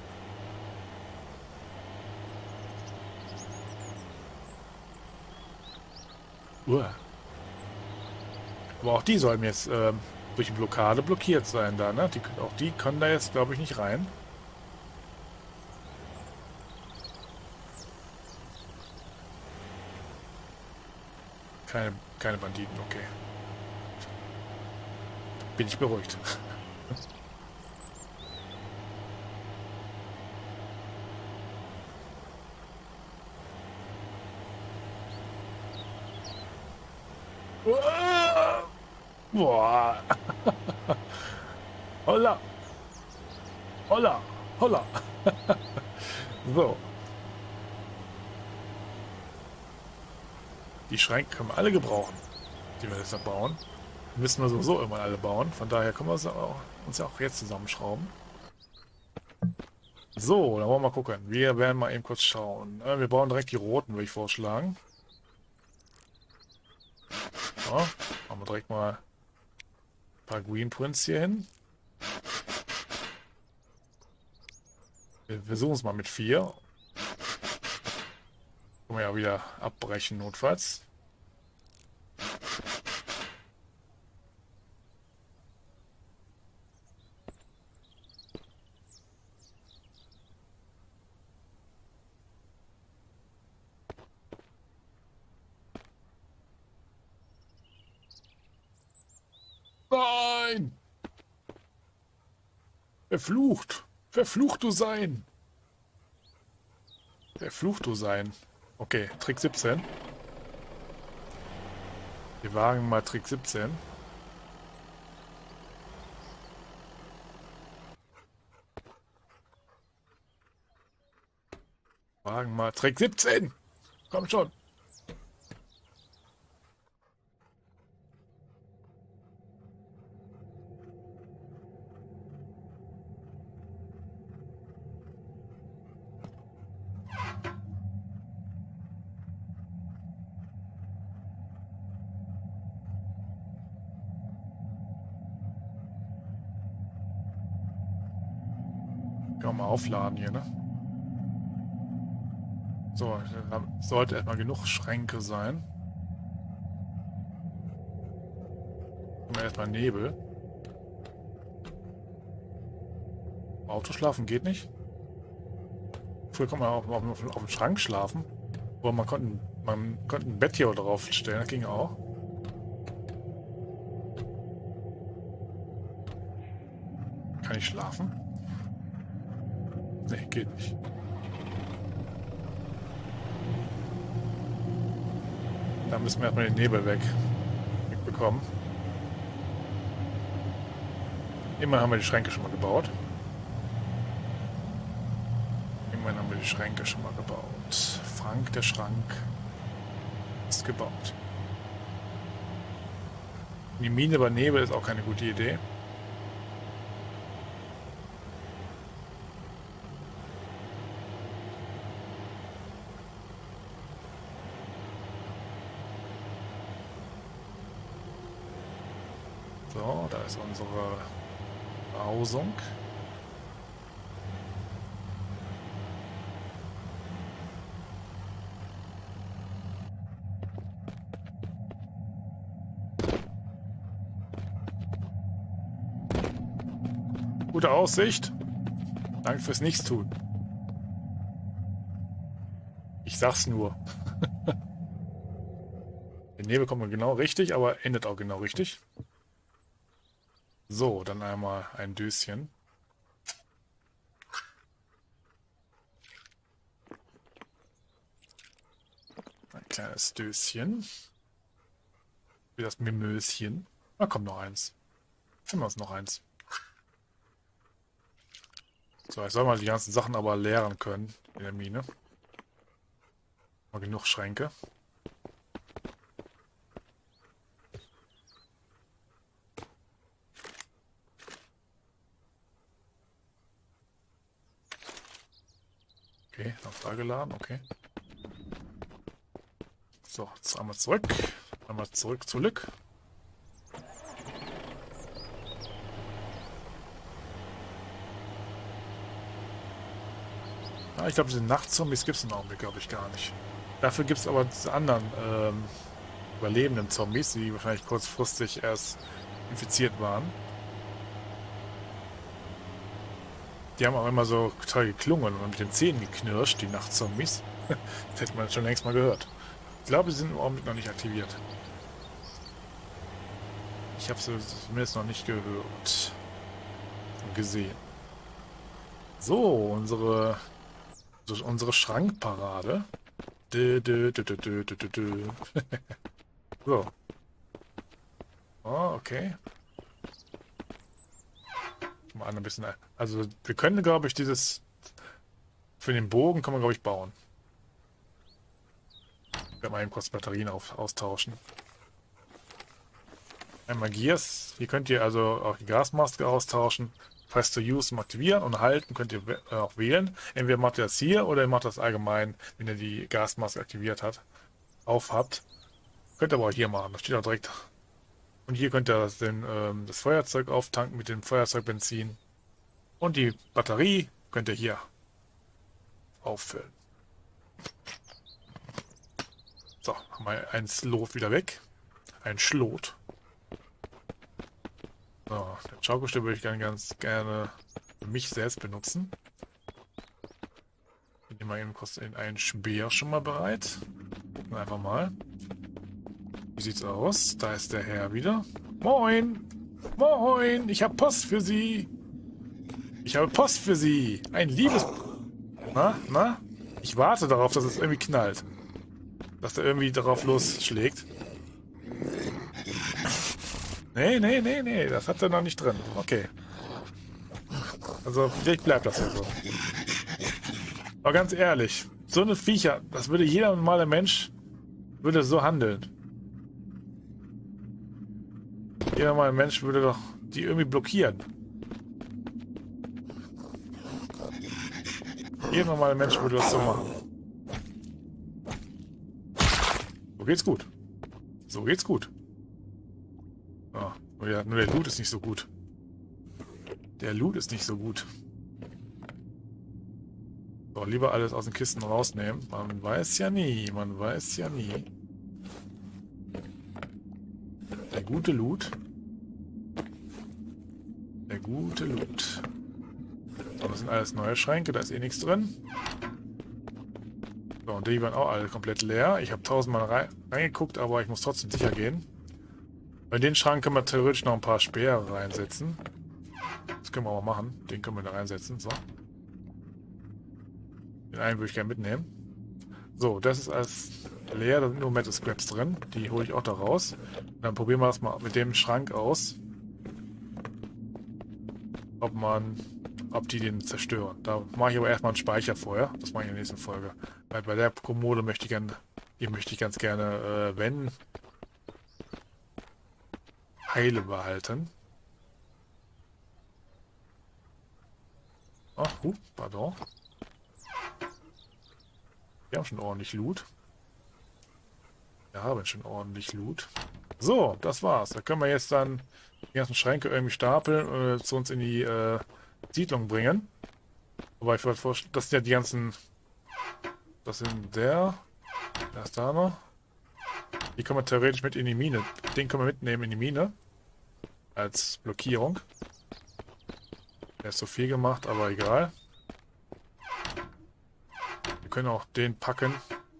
Uah. Aber auch die sollen jetzt ähm, durch die Blockade blockiert sein da, ne? Die, auch die können da jetzt, glaube ich, nicht rein. Keine, keine Banditen, okay. Bin ich beruhigt. Uah. Boah. Holla. Holla. Holla. So. Die Schränke können wir alle gebrauchen, die wir jetzt noch bauen. Müssen wir sowieso immer alle bauen. Von daher können wir uns, auch, uns ja auch jetzt zusammenschrauben. So, dann wollen wir mal gucken. Wir werden mal eben kurz schauen. Wir bauen direkt die roten, würde ich vorschlagen. Ja, machen wir direkt mal ein paar Green Prints hier hin. Wir versuchen es mal mit vier. Können wir ja wieder abbrechen, notfalls. Nein! Verflucht! Verflucht du sein! Verflucht du sein! Okay, Trick siebzehn. Wir wagen mal Trick siebzehn. Wagen mal Trick siebzehn! Komm schon! Können wir mal aufladen hier, ne? So, dann sollte erstmal genug Schränke sein. Haben wir erstmal Nebel. Autoschlafen geht nicht. Früher konnte man auch auf, auf, auf dem Schrank schlafen. Aber man konnte, man konnte ein Bett hier drauf stellen, das ging auch. Kann ich schlafen? Nee, geht nicht. Da müssen wir erstmal den Nebel weg wegbekommen. Immerhin haben wir die Schränke schon mal gebaut. Immerhin haben wir die Schränke schon mal gebaut. Frank, der Schrank, ist gebaut. Die Mine bei Nebel ist auch keine gute Idee. So, da ist unsere Behausung. Gute Aussicht. Danke fürs Nichtstun. Ich sag's nur. Der Nebel kommt genau richtig, aber endet auch genau richtig. So, dann einmal ein Döschen. Ein kleines Döschen. Wie das Mimöschen. Da kommt noch eins. Nehmen wir uns noch eins. So, jetzt soll man die ganzen Sachen aber leeren können in der Mine. Mal genug Schränke. Okay, nachgeladen, okay. So, jetzt einmal zurück. Einmal zurück, zurück. Ja, ich glaube, diese Nachtzombies gibt es im Augenblick, glaube ich, gar nicht. Dafür gibt es aber diese anderen ähm, überlebenden Zombies, die wahrscheinlich kurzfristig erst infiziert waren. Die haben auch immer so toll geklungen und mit den Zähnen geknirscht, die Nachtzombies. Das hätte man schon längst mal gehört. Ich glaube, sie sind im Augenblick noch nicht aktiviert. Ich habe sie zumindest noch nicht gehört und gesehen. So, unsere, so, unsere Schrankparade. Dö, dö, dö, dö, dö, dö, dö. So. Oh, okay. Mal ein bisschen. Also, wir können, glaube ich, dieses. Für den Bogen kann man, glaube ich, bauen. Ich werde mal eben kurz Batterien auf, austauschen. Einmal Gears. Hier könnt ihr also auch die Gasmaske austauschen. Press to use zum Aktivieren und halten könnt ihr auch wählen. Entweder macht ihr das hier oder ihr macht das allgemein, wenn ihr die Gasmaske aktiviert habt, auf habt. Könnt ihr aber auch hier machen. Das steht auch direkt. Und hier könnt ihr das, den, ähm, das Feuerzeug auftanken mit dem Feuerzeugbenzin. Und die Batterie könnt ihr hier auffüllen. So, haben wir ein Slot wieder weg. Ein Schlot. So, den Schaukelstuhl würde ich gerne ganz gerne für mich selbst benutzen. Ich nehme mal eben kurz einen Speer schon mal bereit. Gucken einfach mal. Wie sieht's aus? Da ist der Herr wieder. Moin! Moin! Ich habe Post für Sie! Ich habe Post für Sie! Ein liebes... Na, na? Ich warte darauf, dass es irgendwie knallt. Dass er irgendwie darauf losschlägt. Nee, nee, nee, nee, das hat er noch nicht drin. Okay. Also, vielleicht bleibt das ja so. Aber ganz ehrlich, so eine Viecher, das würde jeder normale Mensch, würde so handeln. Jeder normale Mensch würde doch die irgendwie blockieren. Jeder normale Mensch würde das so machen. So geht's gut. So geht's gut. Oh, nur, der, nur der Loot ist nicht so gut. Der Loot ist nicht so gut. So, lieber alles aus den Kisten rausnehmen. Man weiß ja nie, man weiß ja nie. Der gute Loot. Der gute Loot. So, das sind alles neue Schränke, da ist eh nichts drin. So, und die waren auch alle komplett leer. Ich habe tausendmal rein, reingeguckt, aber ich muss trotzdem sicher gehen. Bei den Schrank können wir theoretisch noch ein paar Speere reinsetzen. Das können wir auch machen. Den können wir da reinsetzen. So. Den einen würde ich gerne mitnehmen. So, das ist alles leer. Da sind nur Metal Scraps drin. Die hole ich auch da raus. Und dann probieren wir das mal mit dem Schrank aus. Ob man, ob die den zerstören. Da mache ich aber erstmal einen Speicher vorher. Das mache ich in der nächsten Folge. Weil bei der Kommode möchte ich gerne, die möchte ich ganz gerne, äh, wenn, heile behalten. Ach, huh, pardon. Wir haben schon ordentlich Loot. Wir haben schon ordentlich Loot. So, das war's. Da können wir jetzt dann die ganzen Schränke irgendwie stapeln und zu uns in die äh, Siedlung bringen. Aber ich wollte vorstellen, das sind ja die ganzen... Das sind der... Der ist da noch. Die können wir theoretisch mit in die Mine. Den können wir mitnehmen in die Mine. Als Blockierung. Der ist so viel gemacht, aber egal. Wir können auch den packen.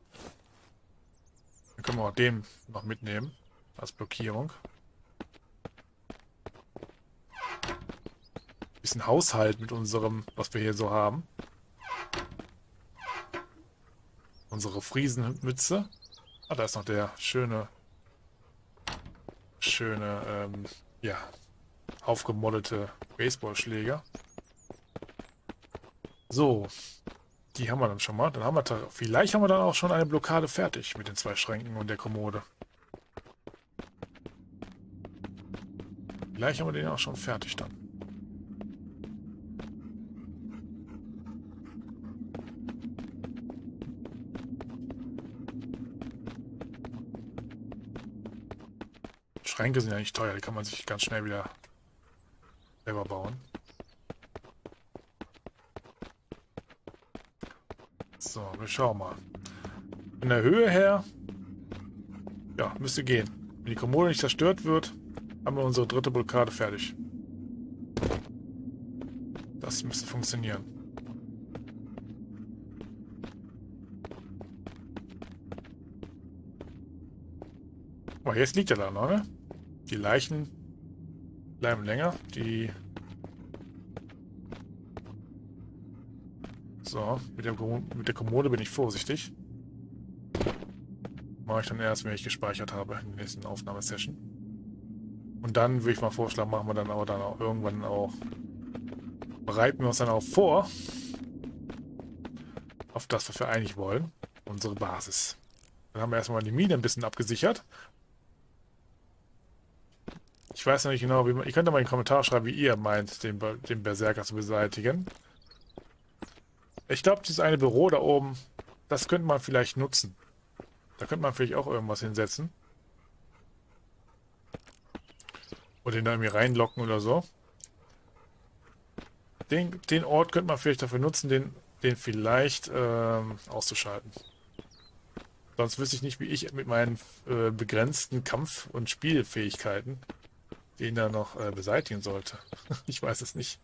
Dann können wir auch den noch mitnehmen. Als Blockierung. Bisschen Haushalt mit unserem, was wir hier so haben. Unsere Friesenmütze. Ah, da ist noch der schöne, schöne, ähm, ja, aufgemoddete Baseballschläger. So, die haben wir dann schon mal. Dann haben wir, vielleicht haben wir dann auch schon eine Blockade fertig mit den zwei Schränken und der Kommode. Vielleicht haben wir den auch schon fertig dann. Schränke sind ja nicht teuer, die kann man sich ganz schnell wieder selber bauen. So, wir schauen mal. In der Höhe her, ja, müsste gehen. Wenn die Kommode nicht zerstört wird, haben wir unsere dritte Blockade fertig. Das müsste funktionieren. Aber jetzt liegt er da noch, ne? Die Leichen bleiben länger. Die... So, mit der, mit der Kommode bin ich vorsichtig. Mache ich dann erst, wenn ich gespeichert habe in der nächsten Aufnahmesession. Und dann würde ich mal vorschlagen, machen wir dann aber dann auch irgendwann auch... Bereiten wir uns dann auch vor auf das, was wir eigentlich wollen. Unsere Basis. Dann haben wir erstmal die Mine ein bisschen abgesichert. Ich weiß noch nicht genau, wie man... Ihr könnt ja mal in den Kommentar schreiben, wie ihr meint, den, den Berserker zu beseitigen. Ich glaube, dieses eine Büro da oben, das könnte man vielleicht nutzen. Da könnte man vielleicht auch irgendwas hinsetzen. Oder den da irgendwie reinlocken oder so. Den, den Ort könnte man vielleicht dafür nutzen, den, den vielleicht ähm, auszuschalten. Sonst wüsste ich nicht, wie ich mit meinen äh, begrenzten Kampf- und Spielfähigkeiten den da noch äh, beseitigen sollte. Ich weiß es nicht.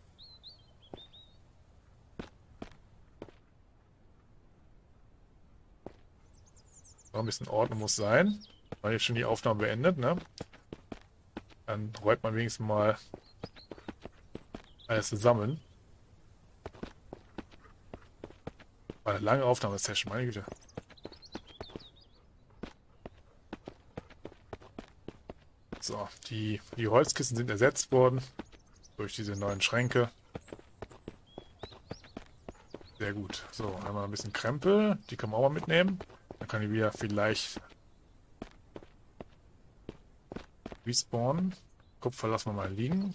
So, ein bisschen Ordnung muss sein. Weil jetzt schon die Aufnahme beendet, ne? Dann räumt man wenigstens mal alles zusammen. War eine lange Aufnahmesession, meine Güte. So, die, die Holzkissen sind ersetzt worden durch diese neuen Schränke. Sehr gut. So, einmal ein bisschen Krempel. Die kann man auch mal mitnehmen. Dann kann ich wieder vielleicht respawnen. Kupfer lassen wir mal liegen.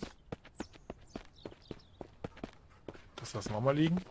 Das lassen wir mal liegen.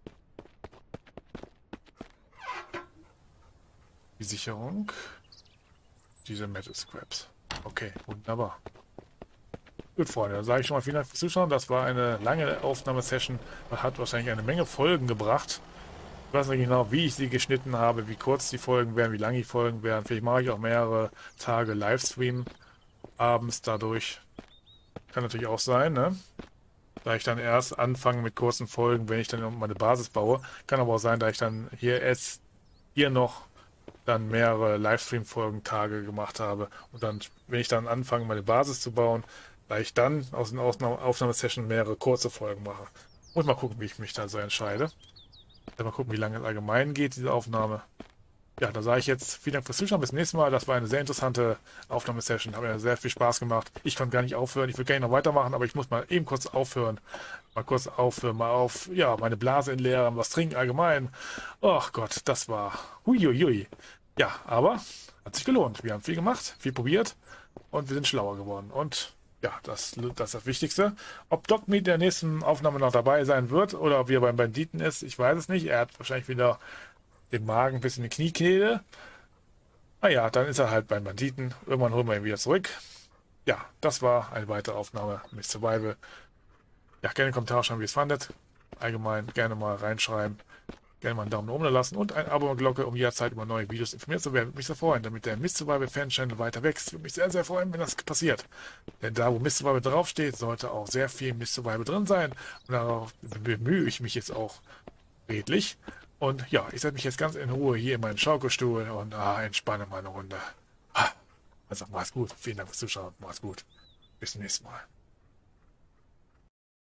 Die Sicherung. Diese Metal Scraps. Okay, wunderbar. Gut, Freunde, dann sage ich schon mal vielen Dank fürs Zuschauen. Das war eine lange Aufnahmesession. Hat wahrscheinlich eine Menge Folgen gebracht. Ich weiß nicht genau, wie ich sie geschnitten habe, wie kurz die Folgen werden, wie lange die Folgen werden. Vielleicht mache ich auch mehrere Tage Livestream abends dadurch. Kann natürlich auch sein, ne? Da ich dann erst anfange mit kurzen Folgen, wenn ich dann meine Basis baue. Kann aber auch sein, da ich dann hier erst hier noch dann mehrere Livestream-Folgen Tage gemacht habe. Und dann, wenn ich dann anfange, meine Basis zu bauen, da ich dann aus den Aufnahmesession mehrere kurze Folgen mache. Muss mal gucken, wie ich mich da so entscheide. Dann mal gucken, wie lange es allgemein geht, diese Aufnahme. Ja, da sage ich jetzt vielen Dank fürs Zuschauen. Bis zum nächsten Mal. Das war eine sehr interessante Aufnahmesession. Hat mir sehr viel Spaß gemacht. Ich konnte gar nicht aufhören. Ich würde gerne noch weitermachen, aber ich muss mal eben kurz aufhören. Mal kurz aufhören, mal auf, ja, meine Blase entleeren, was trinken allgemein. Ach Gott, das war huiuiui. Ja, aber hat sich gelohnt. Wir haben viel gemacht, viel probiert und wir sind schlauer geworden. Und ja, das, das ist das Wichtigste. Ob Doc mit der nächsten Aufnahme noch dabei sein wird oder ob er beim Banditen ist, ich weiß es nicht. Er hat wahrscheinlich wieder den Magen bis in die Kniekehle. Naja, dann ist er halt beim Banditen. Irgendwann holen wir ihn wieder zurück. Ja, das war eine weitere Aufnahme mit Survival. Ja, gerne in den Kommentaren schreiben, wie ihr es fandet. Allgemein gerne mal reinschreiben. Gerne mal einen Daumen nach oben lassen und ein Abo und Glocke, um jederzeit über neue Videos informiert zu werden. Würde mich sehr freuen, damit der Mist Survival Fan Channel weiter wächst. Würde mich sehr, sehr freuen, wenn das passiert. Denn da, wo Mist Survival draufsteht, sollte auch sehr viel Mist Survival drin sein. Und darauf bemühe ich mich jetzt auch redlich. Und ja, ich setze mich jetzt ganz in Ruhe hier in meinen Schaukelstuhl und ah, entspanne meine Runde. Also, mach's gut. Vielen Dank fürs Zuschauen. Mach's gut. Bis zum nächsten Mal.